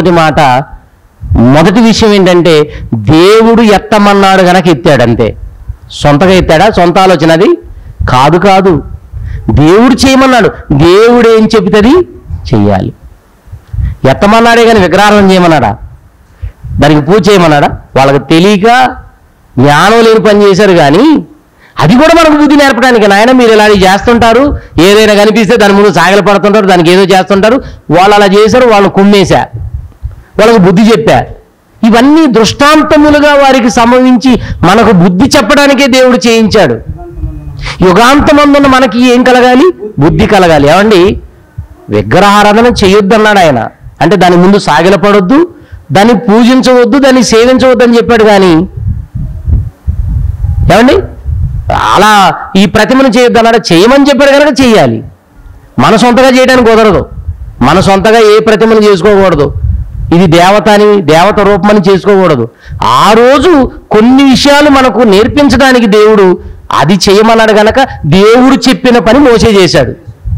మొదటి విషయం ఏంటంటే, దేవుడు ఎత్తమన్నాడు గనక ఎత్తాడు. అంతే. సొంతగా ఎత్తాడా? సొంత ఆలోచన అది కాదు. కాదు, దేవుడు చేయమన్నాడు. దేవుడు ఏం చెబితే చెయ్యాలి. ఎత్తమన్నాడే కానీ విగ్రహారం చేయమన్నాడా? దానికి పూజ చేయమన్నాడా? వాళ్ళకి తెలియక జ్ఞానం లేని పని చేశారు. కానీ అది కూడా మనకు బుద్ధి నేర్పడానికి. నాయన మీరు ఇలా చేస్తుంటారు, ఏదైనా కనిపిస్తే దాని ముందు సాగలు పడుతుంటారు, దానికి ఏదో చేస్తుంటారు. వాళ్ళు అలా చేశారు, వాళ్ళు కుమ్మేశా, వాళ్ళకు బుద్ధి చెప్పా. ఇవన్నీ దృష్టాంతములుగా వారికి సంభవించి మనకు బుద్ధి చెప్పడానికే దేవుడు చేయించాడు. యుగాంతమందున్న మనకి ఏం కలగాలి? బుద్ధి కలగాలి. ఏమండి, విగ్రహారాధన చేయొద్దన్నాడు ఆయన. అంటే దాని ముందు సాగిలపడొద్దు, దాన్ని పూజించవద్దు, దాన్ని సేవించవద్దు అని చెప్పాడు. కానీ ఏమండి, అలా ఈ ప్రతిమను చేయొద్దు అన్నాడు. చేయమని చెప్పాడు కనుక చెయ్యాలి. మన సొంతగా చేయడానికి కుదరదు. మన సొంతగా ఏ ప్రతిమను చేసుకోకూడదు. ఇది దేవత రూపమని చేసుకోకూడదు. ఆ రోజు కొన్ని విషయాలు మనకు నేర్పించడానికి దేవుడు అది చేయమన్నాడు గనక దేవుడు చెప్పిన పని మోసే చేశాడు.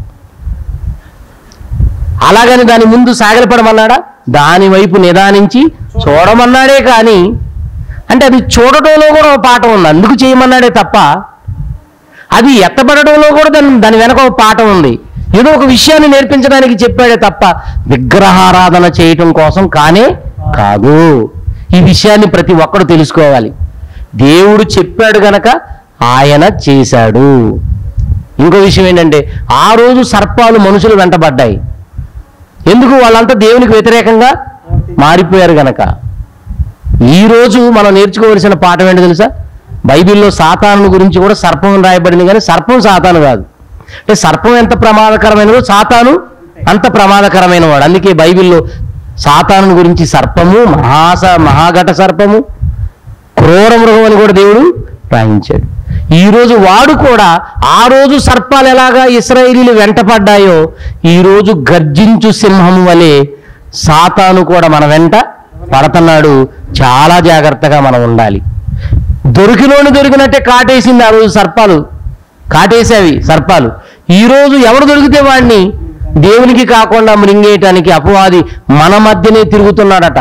అలాగని దాని ముందు సాగలపడమన్నాడా? దాని వైపు నిదానించి చూడమన్నాడే. కానీ అంటే అది చూడటంలో కూడా ఒక పాఠం ఉంది, అందుకు చేయమన్నాడే తప్ప అది ఎత్తబడటంలో కూడా దాని వెనక ఒక పాఠం ఉంది. ఏదో ఒక విషయాన్ని నేర్పించడానికి చెప్పాడే తప్ప విగ్రహారాధన చేయటం కోసం కానే కాదు. ఈ విషయాన్ని ప్రతి ఒక్కడు తెలుసుకోవాలి. దేవుడు చెప్పాడు గనక ఆయన చేశాడు. ఇంకో విషయం ఏంటంటే, ఆ రోజు సర్పాలు మనుషులు వెంటబడ్డాయి. ఎందుకు? వాళ్ళంతా దేవునికి వ్యతిరేకంగా మారిపోయారు గనక. ఈరోజు మనం నేర్చుకోవలసిన పాఠం ఏంటో తెలుసా? బైబిల్లో సాతాను గురించి కూడా సర్పం రాయబడింది, కానీ సర్పం సాతాను కాదు. అంటే సర్పం ఎంత ప్రమాదకరమైనదో సాతాను అంత ప్రమాదకరమైన వాడు. అందుకే బైబిల్లో సాతాను గురించి సర్పము, మహాఘట సర్పము, క్రూర మృగం అని కూడా దేవుడు రాయించాడు. ఈరోజు వాడు కూడా, ఆ రోజు సర్పాలు ఎలాగా ఇశ్రాయేలీలు వెంటపడ్డాయో, ఈరోజు గర్జించు సింహం వలె సాతాను కూడా మన వెంట పడుతున్నాడు. చాలా జాగ్రత్తగా మనం ఉండాలి. దొరికినట్టే కాటేసింది ఆ రోజు సర్పాలు, కాటేసేవి సర్పాలు. ఈరోజు ఎవరు దొరికితే వాడిని దేవునికి కాకుండా మృంగేయటానికి అపవాది మన మధ్యనే తిరుగుతున్నాడట.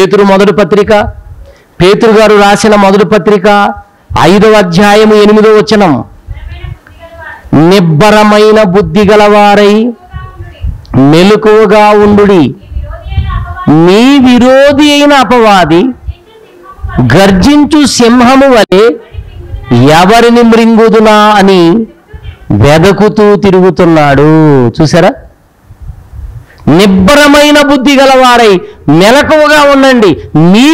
పేతురు గారు రాసిన మొదటి పత్రిక 5వ అధ్యాయము 8వ వచనం, నిబ్బరమైన బుద్ధి గలవారై మెలకువగా ఉండుడి, మీ విరోధి అయిన అపవాది గర్జించు సింహము వలె ఎవరిని మృంగుదునా అని వెదకుతూ తిరుగుతున్నాడు. చూసారా? నిబ్బరమైన బుద్ధి గలవారై మెలకువగా ఉండండి, మీ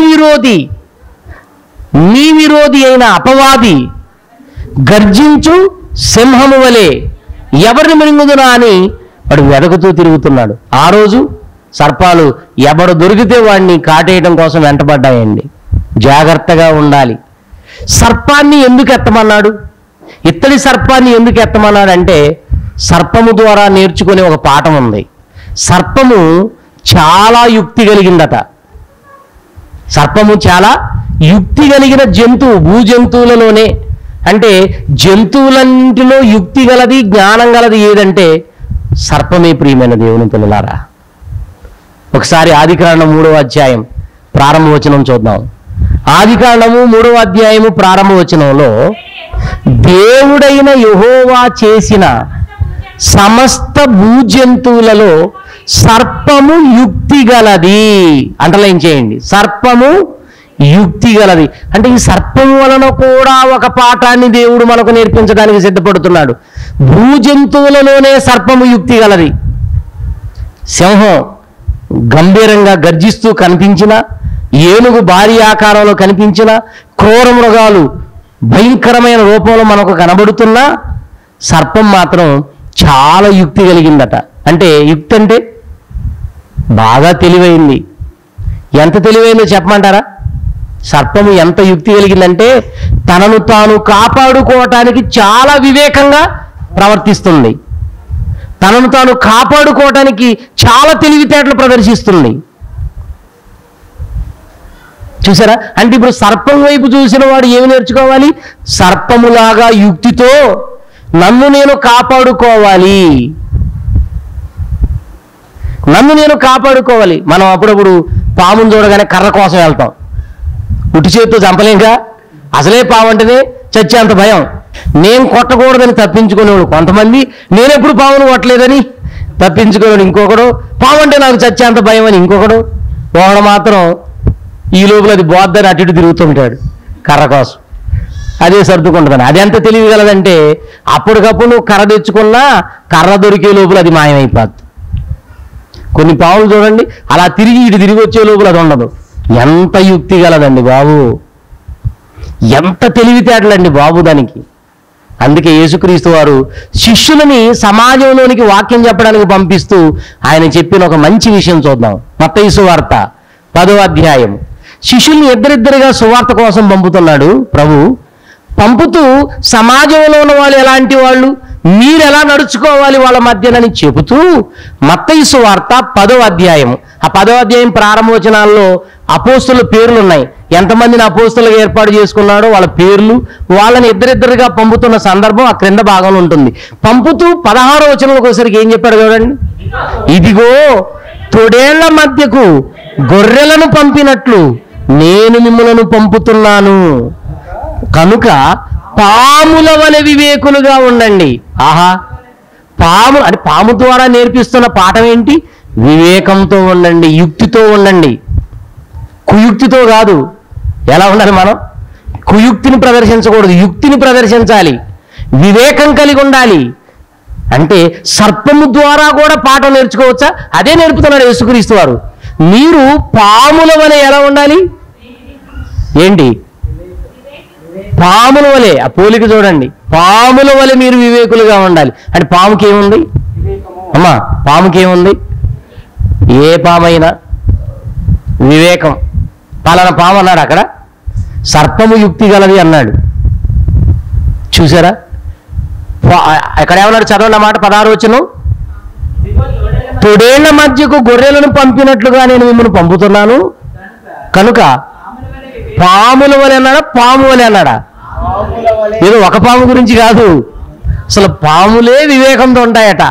విరోధి అయిన అపవాది గర్జించు సింహము వలె ఎవరిని మృంగుదునా అని వాడు వెదకుతూ తిరుగుతున్నాడు. ఆ రోజు సర్పాలు ఎవడు దొరికితే వాడిని కాటేయడం కోసం వెంటబడ్డాయండి. జాగ్రత్తగా ఉండాలి. సర్పాన్ని ఎందుకు ఎత్తమన్నాడు? ఇత్తడి సర్పాన్ని ఎందుకు ఎత్తమన్నాడు అంటే, సర్పము ద్వారా నేర్చుకునే ఒక పాఠం ఉంది. సర్పము చాలా యుక్తి కలిగిందట. సర్పము చాలా యుక్తి కలిగిన జంతువు. భూజంతువులలోనే అంటే జంతువులన్నింటిలో యుక్తి గలది, జ్ఞానం గలది ఏదంటే సర్పమే. ప్రియమైన దేవుని పిల్లలారా, ఒకసారి ఆదికాండం 3వ అధ్యాయం ప్రారంభ వచనం చూద్దాం. ఆదికాండము 3వ అధ్యాయము ప్రారంభ వచనంలో దేవుడైన యెహోవా చేసిన సమస్త భూజంతువులలో సర్పము యుక్తి గలది. అండర్లైన్ చేయండి, సర్పము యుక్తి గలది. అంటే ఈ సర్పం వలన కూడా ఒక పాఠాన్ని దేవుడు మనకు నేర్పించడానికి సిద్ధపడుతున్నాడు. భూజంతువులలోనే సర్పము యుక్తి గలది. సింహం గంభీరంగా గర్జిస్తూ కనిపించిన, ఏనుగు భారీ ఆకారంలో కనిపించిన, క్రూర మృగాలు భయంకరమైన రూపంలో మనకు కనబడుతున్నా సర్పం మాత్రం చాలా యుక్తి కలిగిందట. అంటే యుక్తి అంటే బాగా తెలివైంది. ఎంత తెలివైందో చెప్పమంటారా? సర్పము ఎంత యుక్తి కలిగిందంటే తనను తాను కాపాడుకోవటానికి చాలా వివేకంగా ప్రవర్తిస్తుంది. తనను తాను కాపాడుకోవటానికి చాలా తెలివితేటలు ప్రదర్శిస్తుంది. చూసారా? అంటే ఇప్పుడు సర్పం వైపు చూసిన వాడు ఏమి నేర్చుకోవాలి? సర్పములాగా యుక్తితో నన్ను నేను కాపాడుకోవాలి, నన్ను నేను కాపాడుకోవాలి. మనం అప్పుడప్పుడు పామును చూడగానే కర్ర కోసం వెళ్తాం, ఉట్టి చేతితో చంపలేంగా. అసలే పాము అంటేనే చచ్చేంత భయం. నేను కొట్టకూడదని తప్పించుకునేవాడు కొంతమంది, నేనెప్పుడు పామును కొట్టలేదని తప్పించుకునేవాడు ఇంకొకడు, పాము అంటే నాకు చచ్చేంత భయం అని ఇంకొకడు. ఒకడు మాత్రం ఈ లోపల అది బోద్దని అటు ఇటు తిరుగుతుంటాడు కర్ర కోసం, అదే సర్దుకుంటుందని. అది ఎంత తెలియగలదంటే అప్పటికప్పుడు నువ్వు కర్ర తెచ్చుకున్నా కర్ర దొరికే లోపల అది మాయమైపోద్ది. కొన్ని పాములు చూడండి అలా తిరిగి ఇటు తిరిగి వచ్చే లోపల అది ఉండదు. ఎంత యుక్తి గలదండి బాబు, ఎంత తెలివితేటలండి బాబు దానికి. అందుకే యేసుక్రీస్తు వారు శిష్యులని సమాజంలోనికి వాక్యం చెప్పడానికి పంపిస్తూ ఆయన చెప్పిన ఒక మంచి విషయం చూద్దాం. మత్తయి సువార్త 10వ అధ్యాయం. శిష్యుల్ని ఇద్దరిద్దరిగా సువార్త కోసం పంపుతున్నాడు ప్రభు. పంపుతూ సమాజంలో ఉన్న వాళ్ళు ఎలాంటి వాళ్ళు, మీరు ఎలా నడుచుకోవాలి వాళ్ళ మధ్యనని చెబుతూ మత్తయి సువార్త 10వ అధ్యాయం, ఆ 10వ అధ్యాయం ప్రారంభ వచనాల్లో అపోస్తుల పేర్లు ఉన్నాయి. ఎంతమందిని అపోస్తులుగా ఏర్పాటు చేసుకున్నాడో వాళ్ళ పేర్లు, వాళ్ళని ఇద్దరిద్దరుగా పంపుతున్న సందర్భం ఆ క్రింద భాగంలో ఉంటుంది. పంపుతూ 16వ వచనంలోకి వచ్చేసరికి ఏం చెప్పాడు చూడండి. ఇదిగో తొడేళ్ల మధ్యకు గొర్రెలను పంపినట్లు నేను మిమ్మలను పంపుతున్నాను, కనుక పాముల వలె వివేకులుగా ఉండండి. ఆహా, పాము అంటే పాము ద్వారా నేర్పిస్తున్న పాఠం ఏంటి? వివేకంతో ఉండండి, యుక్తితో ఉండండి, కుయుక్తితో కాదు. ఎలా ఉండాలి మనం? కుయుక్తిని ప్రదర్శించకూడదు, యుక్తిని ప్రదర్శించాలి, వివేకం కలిగి ఉండాలి. అంటే సర్పము ద్వారా కూడా పాఠం నేర్చుకోవచ్చా? అదే నేర్పుతున్నాడు యేసుక్రీస్తు వారు. మీరు పాముల వలె ఎలా ఉండాలి? ఏంటి? పాముల వలె. ఆ పోలిక చూడండి, పాముల వలె మీరు వివేకులుగా ఉండాలి. అంటే పాముకి ఏముంది అమ్మా? పాముకి ఏముంది? ఏ పామైనా వివేకం. పలానా పాము అన్నాడు అక్కడ, సర్పము యుక్తి గలది అన్నాడు. చూసారా? ఎక్కడ ఏమన్నాడు? చదవండి అన్నమాట 16వ వచనం. తొడేళ్ల మధ్యకు గొర్రెలను పంపినట్లుగా నేను మిమ్మల్ని పంపుతున్నాను, కనుక పాముల వలె అన్నాడా? పాము వలె అన్నాడా? ఏదో ఒక పాము గురించి కాదు, అసలు పాములే వివేకంతో ఉంటాయట.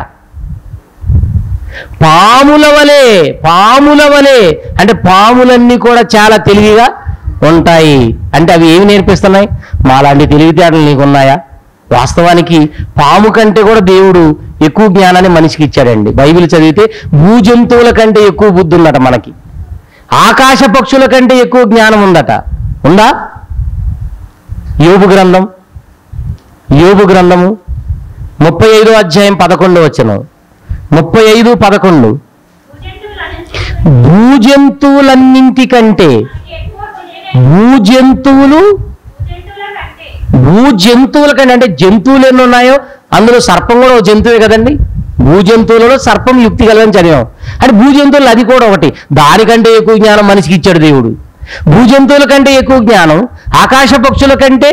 పాముల వలె, పాముల వలె అంటే పాములన్నీ కూడా చాలా తెలివిగా ఉంటాయి. అంటే అవి ఏమి నేర్పిస్తున్నాయి? మాలాంటి తెలివితేటలు నీకున్నాయా? వాస్తవానికి పాము కంటే కూడా దేవుడు ఎక్కువ జ్ఞానాన్ని మనిషికి ఇచ్చాడండి. బైబిల్ చదివితే భూజంతువుల కంటే ఎక్కువ బుద్ధి ఉందట మనకి, ఆకాశ పక్షుల కంటే ఎక్కువ జ్ఞానం ఉందట. ఉందా? యోబు గ్రంథం, యోబు గ్రంథము 35వ అధ్యాయం 11వ వచనం. 35:11 భూజంతువులన్నింటికంటే భూజంతువుల కంటే అంటే జంతువులు ఎన్ని ఉన్నాయో అందులో సర్పం కూడా ఒక జంతువే కదండి. భూజంతువులలో సర్పం యుక్తి కలదని చదివాం. అంటే భూజంతువులు అది కూడా ఒకటి. దానికంటే ఎక్కువ జ్ఞానం మనిషికి ఇచ్చాడు దేవుడు. భూజంతువుల కంటే ఎక్కువ జ్ఞానం ఆకాశ పక్షుల కంటే,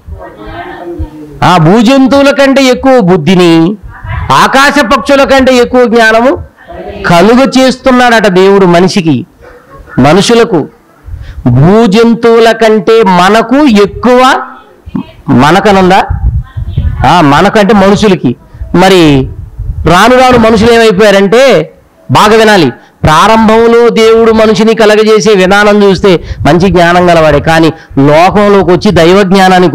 ఆ భూజంతువుల కంటే ఎక్కువ బుద్ధిని ఆకాశ పక్షుల కంటే ఎక్కువ జ్ఞానము కలుగ చేస్తున్నాడట దేవుడు మనిషికి, మనుషులకు. భూజంతువుల కంటే మనకు ఎక్కువ మనకనుందా? మనకంటే మనుషులకి. మరి రాను రాను మనుషులు ఏమైపోయారంటే, బాగా వినాలి, ప్రారంభంలో దేవుడు మనిషిని కలగజేసే విధానం చూస్తే మంచి జ్ఞానం గలవాడే, కానీ లోకంలోకి వచ్చి దైవ జ్ఞానాన్ని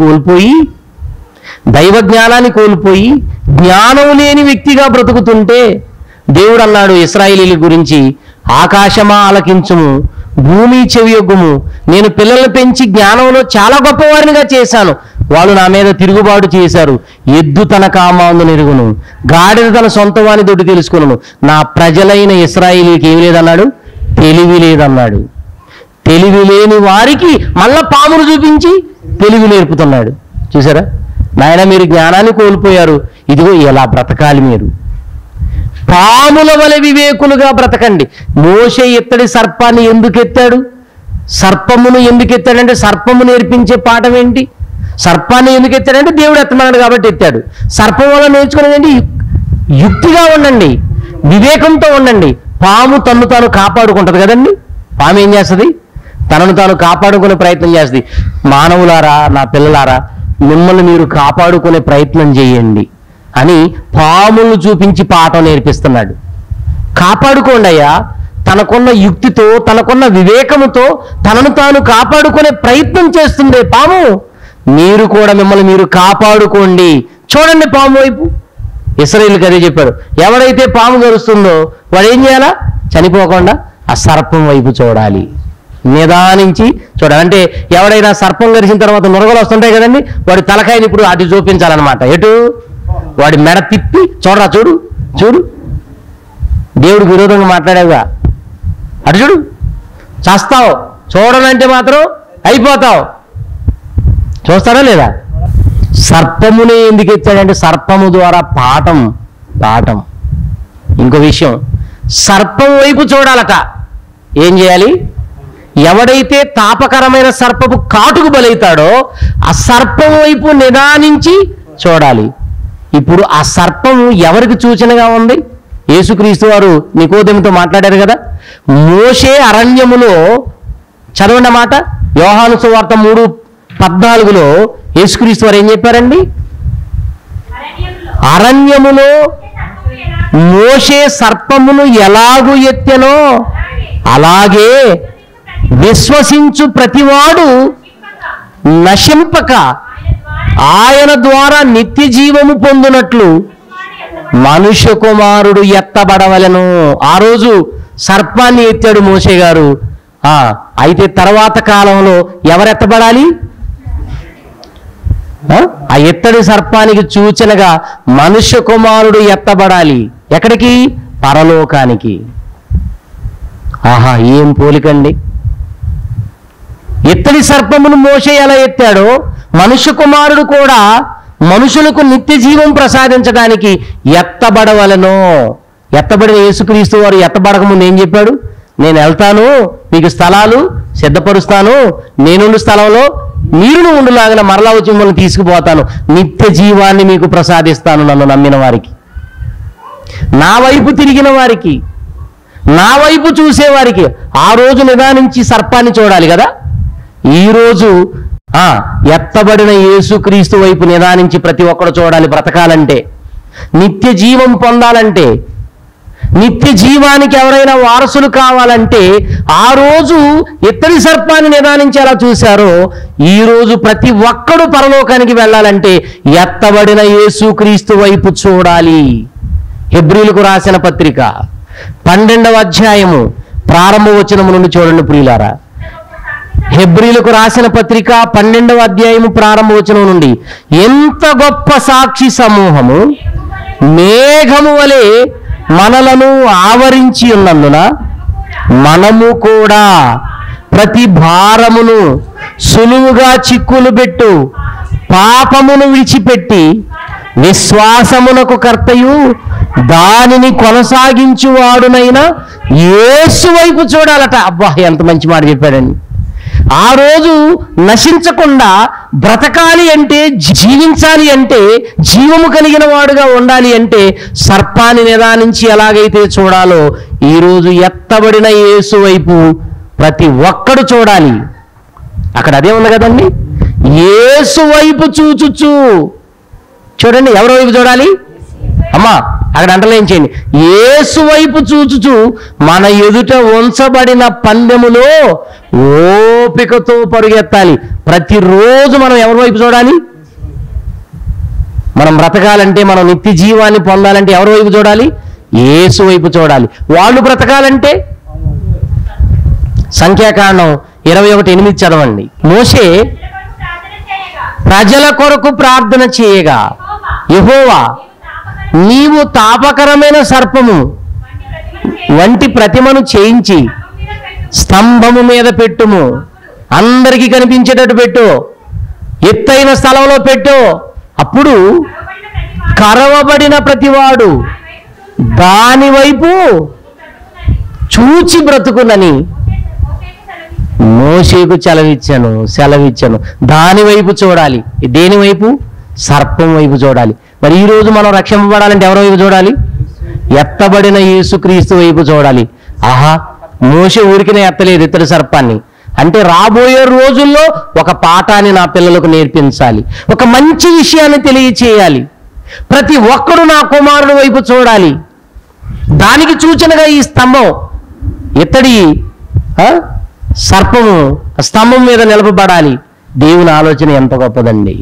కోల్పోయి జ్ఞానం లేని వ్యక్తిగా బ్రతుకుతుంటే దేవుడు అన్నాడు ఇశ్రాయేలీయుల గురించి, ఆకాశమా ఆలకించుము, భూమి చెవియొగ్గుము, నేను పిల్లల్ని పెంచి జ్ఞానంలో చాలా గొప్పవారినిగా చేశాను, వాళ్ళు నా మీద తిరుగుబాటు చేశారు. ఎద్దు తన కామాందు నెరుగును, గాడిద తన సొంత వాని దొడ్డి తెలుసుకును, నా ప్రజలైన ఇశ్రాయేలీకి ఏమి లేదన్నాడు? తెలివి లేదన్నాడు. తెలివి లేని వారికి మళ్ళా పామును చూపించి తెలివి నేర్పుతున్నాడు. చూసారా నాయన, మీరు జ్ఞానాన్ని కోల్పోయారు, ఇదిగో ఎలా బ్రతకాలి, మీరు పాముల వలె వివేకులుగా బ్రతకండి. మోషే ఇత్తడి సర్పాన్ని ఎందుకు ఎత్తాడు? సర్పమును ఎందుకు ఎత్తాడంటే, సర్పము నేర్పించే పాఠం ఏంటి? సర్పాన్ని ఎందుకు ఎత్తాడంటే దేవుడు ఎత్తమన్నాడు కాబట్టి ఎత్తాడు. సర్పం వల్ల నేర్చుకునేది యుక్తిగా ఉండండి, వివేకంతో ఉండండి. పాము తను తాను కాపాడుకుంటుంది కదండి. పాము ఏం చేస్తుంది? తనను తాను కాపాడుకునే ప్రయత్నం చేస్తుంది. మానవులారా, నా పిల్లలారా, మిమ్మల్ని మీరు కాపాడుకునే ప్రయత్నం చేయండి అని పాములను చూపించి పాఠం నేర్పిస్తున్నాడు. కాపాడుకోండి అయ్యా, తనకున్న యుక్తితో, తనకున్న వివేకముతో తనను తాను కాపాడుకునే ప్రయత్నం చేస్తుందే పాము. మీరు కూడా మిమ్మల్ని మీరు కాపాడుకోండి. చూడండి పాము వైపు. ఇశ్రాయేలుకి అదే చెప్పాడు. ఎవడైతే పాము గరుస్తుందో వాడు ఏం చేయాలా? చనిపోకుండా ఆ సర్పం వైపు చూడాలి, నిదానించి చూడాలి. అంటే ఎవడైనా సర్పం గరిచిన తర్వాత నురగలు వస్తుంటాయి కదండి, వాడి తలకాయని ఇప్పుడు అటు చూపించాలన్నమాట. ఎటు? వాడి మెడ తిప్పి చూడరా, చూడు దేవుడికి విరోధంగా మాట్లాడావుగా, అటు చూడు, చేస్తావు. చూడనంటే మాత్రం అయిపోతావు. చూస్తారా లేదా? సర్పమునే ఎందుకు ఎత్తాడంటే సర్పము ద్వారా పాఠం. ఇంకో విషయం, సర్పం వైపు చూడాలట. ఏం చేయాలి? ఎవడైతే తాపకరమైన సర్పపు కాటుకు బలైతాడో ఆ సర్పం వైపు నిదానించి చూడాలి. ఇప్పుడు ఆ సర్పం ఎవరికి సూచనగా ఉంది? యేసుక్రీస్తు వారు నికోదేముతో మాట్లాడారు కదా. మోషే అరణ్యములో, చదవండి మాట, యోహాను సువార్త 3:14 యేసుక్రీస్తు వారు ఏం చెప్పారండి? అరణ్యములో మోషే సర్పమును ఎలాగూ ఎత్తెనో అలాగే విశ్వసించు ప్రతివాడు నశింపక ఆయన ద్వారా నిత్య జీవము పొందునట్లు మనుష్య కుమారుడు ఎత్తబడవలెను. ఆ రోజు సర్పాన్ని ఎత్తాడు మోషే గారు. అయితే తర్వాత కాలంలో ఎవరెత్తబడాలి? ఆ ఎత్తడి సర్పానికి సూచనగా మనుష్య కుమారుడు ఎత్తబడాలి. ఎక్కడికి? పరలోకానికి. ఆహా, ఏం పోలికండి! ఎత్తడి సర్పమును మోషే ఎలా ఎత్తాడో మనుష్య కుమారుడు కూడా మనుషులకు నిత్య జీవం ప్రసాదించడానికి ఎత్తబడవలెను. ఎత్తబడిన యేసుక్రీస్తు వారు ఎత్తబడక ముందు ఏం చెప్పాడు? నేను వెళ్తాను, మీకు స్థలాలు సిద్ధపరుస్తాను, నేనుండు స్థలంలో మీరును ఉండులాగిన మరలా వచ్చి మిమ్మల్ని తీసుకుపోతాను, నిత్య జీవాన్ని మీకు ప్రసాదిస్తాను. నన్ను నమ్మిన వారికి, నా వైపు తిరిగిన వారికి, నా వైపు చూసేవారికి. ఆ రోజు నిదానించి సర్పాన్ని చూడాలి కదా. ఈరోజు ఎత్తబడిన యేసుక్రీస్తు వైపు నిదానించి ప్రతి ఒక్కడు చూడాలి. బ్రతకాలంటే, నిత్య జీవం పొందాలంటే, నిత్య జీవానికి ఎవరైనా వారసులు కావాలంటే ఆ రోజు ఎత్తడి సర్పాన్ని నిదానించి ఎలా చూశారో ఈ రోజు ప్రతి ఒక్కడు పరలోకానికి వెళ్ళాలంటే ఎత్తబడిన యేసుక్రీస్తు వైపు చూడాలి. హెబ్రీలకు రాసిన పత్రిక 12వ అధ్యాయము ప్రారంభ వచనము నుండి చూడండి ప్రియులారా. హెబ్రీలకు రాసిన పత్రిక 12వ అధ్యాయము ప్రారంభ వచనం నుండి, ఎంత గొప్ప సాక్షి సమూహము మేఘము వలె మనలను ఆవరించి ఉన్నందున మనము కూడా ప్రతి భారమును సులువుగా చిక్కులు పెట్టు పాపమును విడిచిపెట్టి విశ్వాసమునకు కర్తయు దానిని కొనసాగించువాడునైన యేసు వైపు చూడాలట. అబ్బా, ఎంత మంచి మాట చెప్పాడండి. ఆ రోజు నశించకుండా బ్రతకాలి అంటే, జీవించాలి అంటే, జీవము కలిగిన వాడుగా ఉండాలి అంటే సర్పాన్ని నిదానించి ఎలాగైతే చూడాలో ఈరోజు ఎత్తబడిన యేసు వైపు ప్రతి ఒక్కడు చూడాలి. అక్కడ అదే ఉంది కదండి, యేసు వైపు చూచుచు. చూడండి, ఎవరి వైపు చూడాలి? అమ్మా అక్కడ అంటలేం చేయండి. యేసు వైపు చూచుచు మన ఎదుట ఉంచబడిన పందెములో ఓపికతో పరుగెత్తాలి. ప్రతిరోజు మనం ఎవరి వైపు చూడాలి? మనం బ్రతకాలంటే, మనం నిత్య జీవాన్ని పొందాలంటే ఎవరి వైపు చూడాలి? యేసు వైపు చూడాలి. వాళ్ళు బ్రతకాలంటే సంఖ్యాకాండం 21:8 చదవండి. మోషే ప్రజల కొరకు ప్రార్థన చేయగా, యెహోవా నీవు తాపకరమైన సర్పము వంటి ప్రతిమను చేయించి స్తంభము మీద పెట్టుము, అందరికీ కనిపించేటట్టు పెట్టు, ఎత్తైన స్థలంలో పెట్టు. అప్పుడు కరవబడిన ప్రతివాడు దాని వైపు చూచి బ్రతుకునని మోషేకు సెలవిచ్చాను. దాని వైపు చూడాలి. దేని వైపు? సర్పం వైపు చూడాలి. మరి ఈరోజు మనం రక్షింపబడాలంటే ఎవరి వైపు చూడాలి? ఎత్తబడిన యేసుక్రీస్తు వైపు చూడాలి. ఆహా, మోషే ఊరికినే ఎత్తలేదు ఇతర సర్పాన్ని. అంటే రాబోయే రోజుల్లో ఒక పాఠాన్ని నా పిల్లలకు నేర్పించాలి, ఒక మంచి విషయాన్ని తెలియచేయాలి. ప్రతి ఒక్కరూ నా కుమారుడు వైపు చూడాలి. దానికి సూచనగా ఈ స్తంభం, ఇత్తడి సర్పము స్తంభం మీద నిలపబడాలి. దేవుని ఆలోచన ఎంత గొప్పదండి.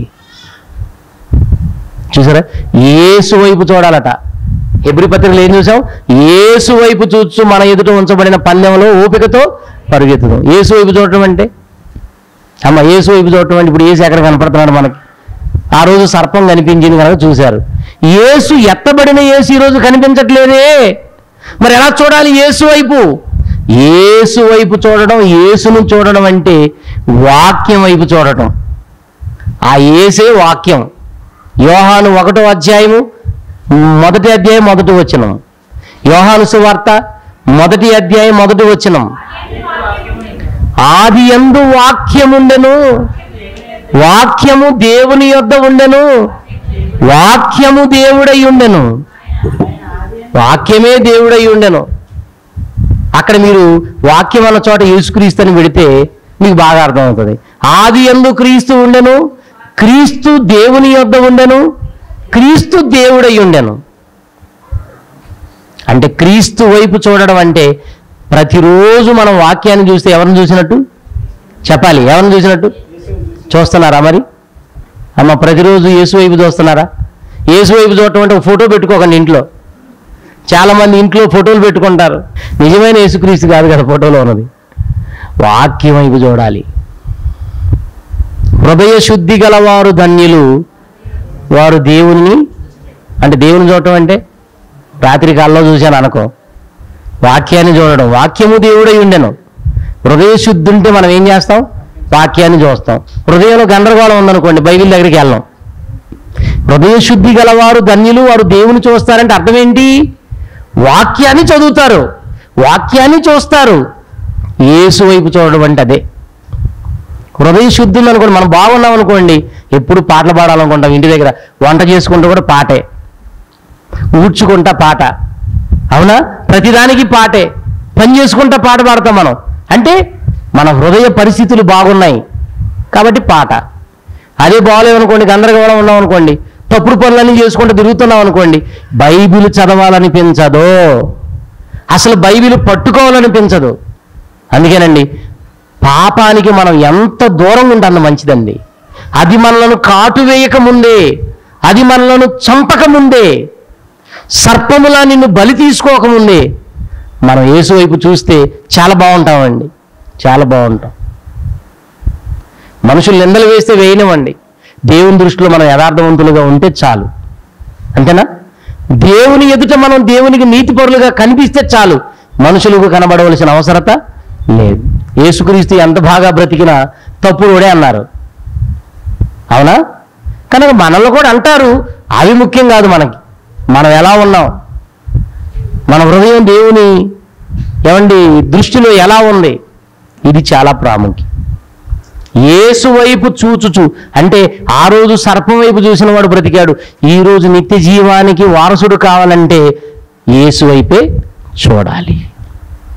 చూసారా? యేసు వైపు చూడాలట. హెబ్రీ పత్రికలో ఏం చూసాం? యేసు వైపు చూస్తూ మన ఎదుట ఉంచబడిన పందెంలో ఓపికతో పరుగెత్తుదాం. యేసు వైపు చూడటం అంటే, యేసు వైపు చూడటం అంటే, ఇప్పుడు యేసు ఎక్కడ కనపడుతున్నాడు మనకి? ఆ రోజు సర్పం కనిపించింది కనుక చూశారు. యేసు, ఎత్తబడిన యేసు ఈరోజు కనిపించట్లేదే. మరి ఎలా చూడాలి యేసు వైపు? యేసు వైపు చూడడం, యేసును చూడడం అంటే వాక్యం వైపు చూడటం. ఆ యేసే వాక్యం. యోహాను 1వ అధ్యాయము 1వ అధ్యాయం 1వ వచనం. యోహాను సువార్త 1వ అధ్యాయం 1వ వచనం. ఆదియందు వాక్యముండెను, వాక్యము దేవుని యొద్ద ఉండెను, వాక్యము దేవుడై ఉండెను. వాక్యమే దేవుడై ఉండెను. అక్కడ మీరు వాక్యం అన్న చోట యేసుక్రీస్తుని పెడితే మీకు బాగా అర్థమవుతుంది. ఆదియందు క్రీస్తు ఉండెను, క్రీస్తు దేవుని యొద్ద ఉండెను, క్రీస్తు దేవుడై ఉండెను. అంటే క్రీస్తు వైపు చూడడం అంటే ప్రతిరోజు మనం వాక్యాన్ని చూస్తే ఎవరిని చూసినట్టు చెప్పాలి? ఎవరిని చూసినట్టు? చూస్తున్నారా మరి? ప్రతిరోజు యేసు వైపు చూస్తున్నారా? యేసు వైపు చూడటం అంటే ఒక ఫోటో పెట్టుకోకండి ఇంట్లో. చాలామంది ఇంట్లో ఫోటోలు పెట్టుకుంటారు. నిజమైన యేసుక్రీస్తు కాదు కదా ఫోటోలో ఉన్నది. వాక్యం వైపు చూడాలి. హృదయ శుద్ధి గలవారు ధన్యులు, వారు దేవుని, అంటే దేవుని చూడటం అంటే రాత్రి కాల్లో చూశాను అనుకో, వాక్యాన్ని చూడడం. వాక్యము దేవుడై ఉండెను. హృదయ శుద్ధి ఉంటే మనం ఏం చేస్తాం? వాక్యాన్ని చూస్తాం. హృదయంలో గందరగోళం ఉందనుకోండి, బైబిల్ దగ్గరికి వెళ్ళాం. హృదయ శుద్ధి గలవారు ధన్యులు, వారు దేవుని చూస్తారంటే అర్థం ఏంటి? వాక్యాన్ని చదువుతారు, వాక్యాన్ని చూస్తారు. యేసు వైపు చూడడం అంటే అదే. హృదయ శుద్ధి ఉందనుకోండి, మనం బాగున్నాం అనుకోండి, ఎప్పుడు పాటలు పాడాలనుకుంటాం. ఇంటి దగ్గర వంట చేసుకుంటూ కూడా పాటే, ఊడ్చుకుంటా పాట, అవునా? ప్రతిదానికి పాటే, పని చేసుకుంటా పాట పాడతాం మనం. అంటే మన హృదయ పరిస్థితులు బాగున్నాయి కాబట్టి పాట. అదే బాగోలేవనుకోండి, గందరగోళం ఉన్నాం అనుకోండి, తప్పుడు పనులన్నీ చేసుకుంటూ తిరుగుతున్నాం అనుకోండి, బైబిల్ చదవాలనిపించదు, అసలు బైబిల్ పట్టుకోవాలనిపించదు. అందుకేనండి పాపానికి మనం ఎంత దూరంగా ఉంటే అంత మంచిదండి. అది మనలను కాటు వేయక ముందే, అది మనలను చంపక ముందే, సర్పములా నిన్ను బలి తీసుకోకముందే మనం యేసు వైపు చూస్తే చాలా బాగుంటామండి, చాలా బాగుంటాం. మనుషులు నిందలు వేస్తే వేయనివ్వండి, దేవుని దృష్టిలో మనం యథార్థవంతులుగా ఉంటే చాలు. అంతేనా? దేవుని ఎదుట మనం దేవునికి నీతిపరులుగా కనిపిస్తే చాలు, మనుషులకు కనబడవలసిన అవసరత లేదు. యేసుక్రీస్తు ఎంత బాగా బ్రతికినా తప్పుడే అన్నారు, అవునా? కనుక మనలో కూడా అంటారు. అవి ముఖ్యం కాదు మనకి. మనం ఎలా ఉన్నాం, మన హృదయం దేవుని దృష్టిలో ఎలా ఉంది, ఇది చాలా ప్రాముఖ్యం. యేసు వైపు చూచుచు అంటే ఆ రోజు సర్పం వైపు చూసిన వాడు బ్రతికాడు. ఈ రోజు నిత్య జీవానికి వారసుడు కావాలంటే యేసు వైపే చూడాలి,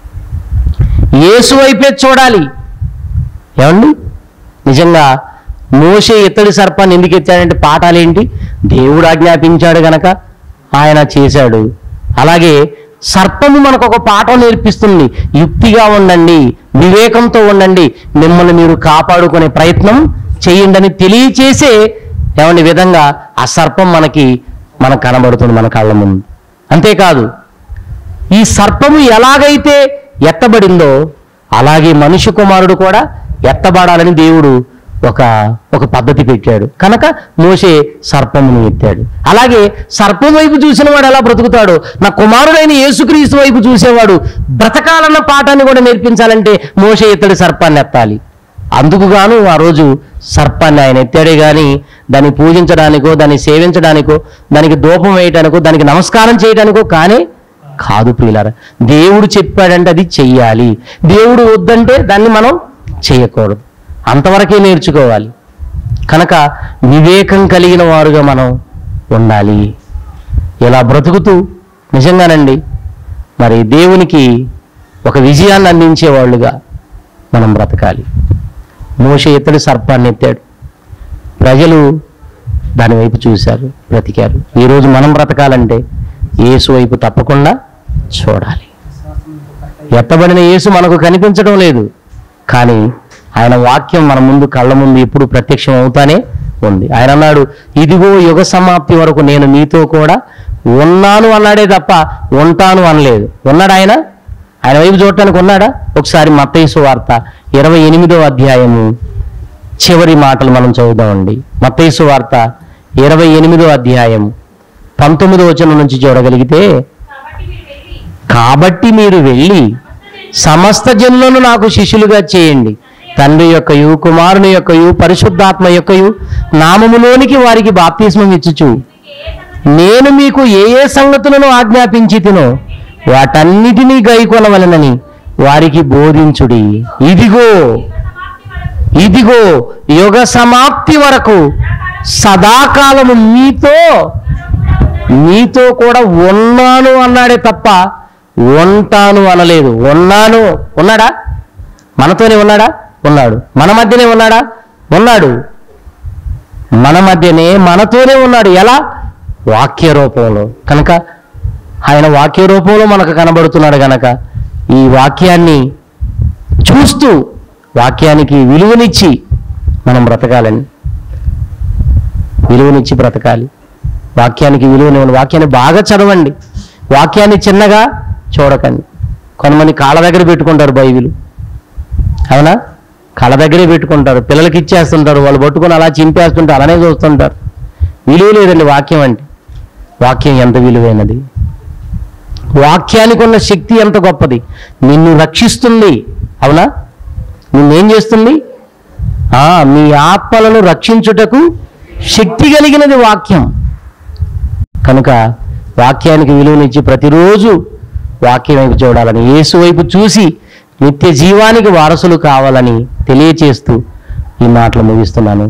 యేసు వైపే చూడాలి. ఏమండి? నిజంగా మోషే ఇత్తడి సర్పాన్ని ఎందుకు ఎత్తాడంటే పాఠాలేంటి? దేవుడు ఆజ్ఞాపించాడు గనక ఆయన చేశాడు. అలాగే సర్పము మనకు ఒక పాఠం నేర్పిస్తుంది. యుక్తిగా ఉండండి, వివేకంతో ఉండండి, మిమ్మల్ని మీరు కాపాడుకునే ప్రయత్నం చేయండి అని తెలియచేసే ఏమండి విధంగా ఆ సర్పం మనకు కనబడుతుంది మన కళ్ళ ముందు. అంతేకాదు, ఈ సర్పము ఎలాగైతే ఎత్తబడిందో అలాగే మనుష్య కుమారుడు కూడా ఎత్తబడాలని దేవుడు ఒక పద్ధతి పెట్టాడు. కనుక మోషే సర్పమును ఎత్తాడు. అలాగే సర్పం వైపు చూసిన వాడు ఎలా బ్రతుకుతాడో, నా కుమారుడైన యేసుక్రీస్తు వైపు చూసేవాడు బ్రతకాలన్న పాఠాన్ని కూడా నేర్పించాలంటే మోషే ఇత్తడి సర్పాన్ని ఎత్తాలి. అందుకు గాను ఆ రోజు సర్పాన్ని ఆయన ఎత్తాడే కానీ దాన్ని పూజించడానికో, దాన్ని సేవించడానికో, దానికి ధూపం వేయడానికో, దానికి నమస్కారం చేయడానికో కాదు ప్రియులారా. దేవుడు చెప్పాడంటే అది చెయ్యాలి, దేవుడు వద్దంటే దాన్ని మనం చేయకూడదు. అంతవరకే నేర్చుకోవాలి. కనుక వివేకం కలిగిన వారుగా మనం ఉండాలి. ఇలా బ్రతుకుతూ నిజంగానండి మరి దేవునికి ఒక విజయాన్ని అందించేవాళ్ళుగా మనం బ్రతకాలి. మోషే ఇత్తడి సర్పాన్ని ఎత్తాడు, ప్రజలు దాని వైపు చూశారు, బ్రతికారు. ఈరోజు మనం బ్రతకాలంటే యేసు వైపు తప్పకుండా చూడాలి. ఎత్తబడిన యేసు మనకు కనిపించడం లేదు, కానీ ఆయన వాక్యం మన ముందు కళ్ళ ముందు ఎప్పుడు ప్రత్యక్షం అవుతానే ఉంది. ఆయన అన్నాడు, ఇదిగో యుగ సమాప్తి వరకు నేను మీతో కూడా ఉన్నాను అన్నాడే తప్ప ఉంటాను అనలేదు. ఉన్నాడు ఆయన వైపు చూడటానికి ఉన్నాడా? ఒకసారి మత్తయి సువార్త 28వ అధ్యాయము చివరి మాటలు మనం చదువుదామండి. మత్తయి సువార్త 28వ అధ్యాయం 19వ వచనం నుంచి చూడగలిగితే, కాబట్టి మీరు వెళ్ళి సమస్త జనులను నాకు శిష్యులుగా చేయండి, తండ్రి యొక్కయు కుమారుని యొక్కయు పరిశుద్ధాత్మ యొక్కయు నామములోనికి వారికి బాప్తిస్మం ఇచ్చుచు నేను మీకు ఏ సంగతులను ఆజ్ఞాపించి తినో వాటన్నిటినీ గైకొనవలెనని వారికి బోధించుడి. ఇదిగో యుగ సమాప్తి వరకు సదాకాలము మీతో కూడా ఉన్నాను అన్నాడే తప్ప ఉంటాను అనలేదు. ఉన్నాడా? మనతోనే ఉన్నాడా? ఉన్నాడు. మన మధ్యనే ఉన్నాడా? ఉన్నాడు. మన మధ్యనే మనతోనే ఉన్నాడు. ఎలా? వాక్య రూపంలో. కనుక ఆయన వాక్య రూపంలో మనకు కనబడుతున్నాడు. కనుక ఈ వాక్యాన్ని చూస్తూ వాక్యానికి విలువనిచ్చి మనం బ్రతకాలని, విలువనిచ్చి బ్రతకాలి. వాక్యానికి విలువనివ్వండి. వాక్యాన్ని బాగా చదవండి. వాక్యాన్ని చిన్నగా చూడకండి. కొంతమంది కాళ్ళ దగ్గర పెట్టుకుంటారు బైబిల్, అవునా? కళ్ళ దగ్గరే పెట్టుకుంటారు, పిల్లలకి ఇచ్చేస్తుంటారు, వాళ్ళు పట్టుకొని అలా చింపేస్తుంటారు, అలానే చూస్తుంటారు. విలువ లేదండి వాక్యం అంటే. వాక్యం ఎంత విలువైనది, వాక్యానికి ఉన్న శక్తి ఎంత గొప్పది. నిన్ను రక్షిస్తుంది, అవునా? నిన్నేం చేస్తుంది? మీ ఆత్మలను రక్షించుటకు శక్తి కలిగినది వాక్యం. కనుక వాక్యానికి విలువనిచ్చి ప్రతిరోజు వాక్యం వైపు చూడాలని, యేసు వైపు చూసి నిత్య జీవానికి వారసులు కావాలని తెలియచేస్తూ ఈ మాటలు ముగిస్తున్నాను.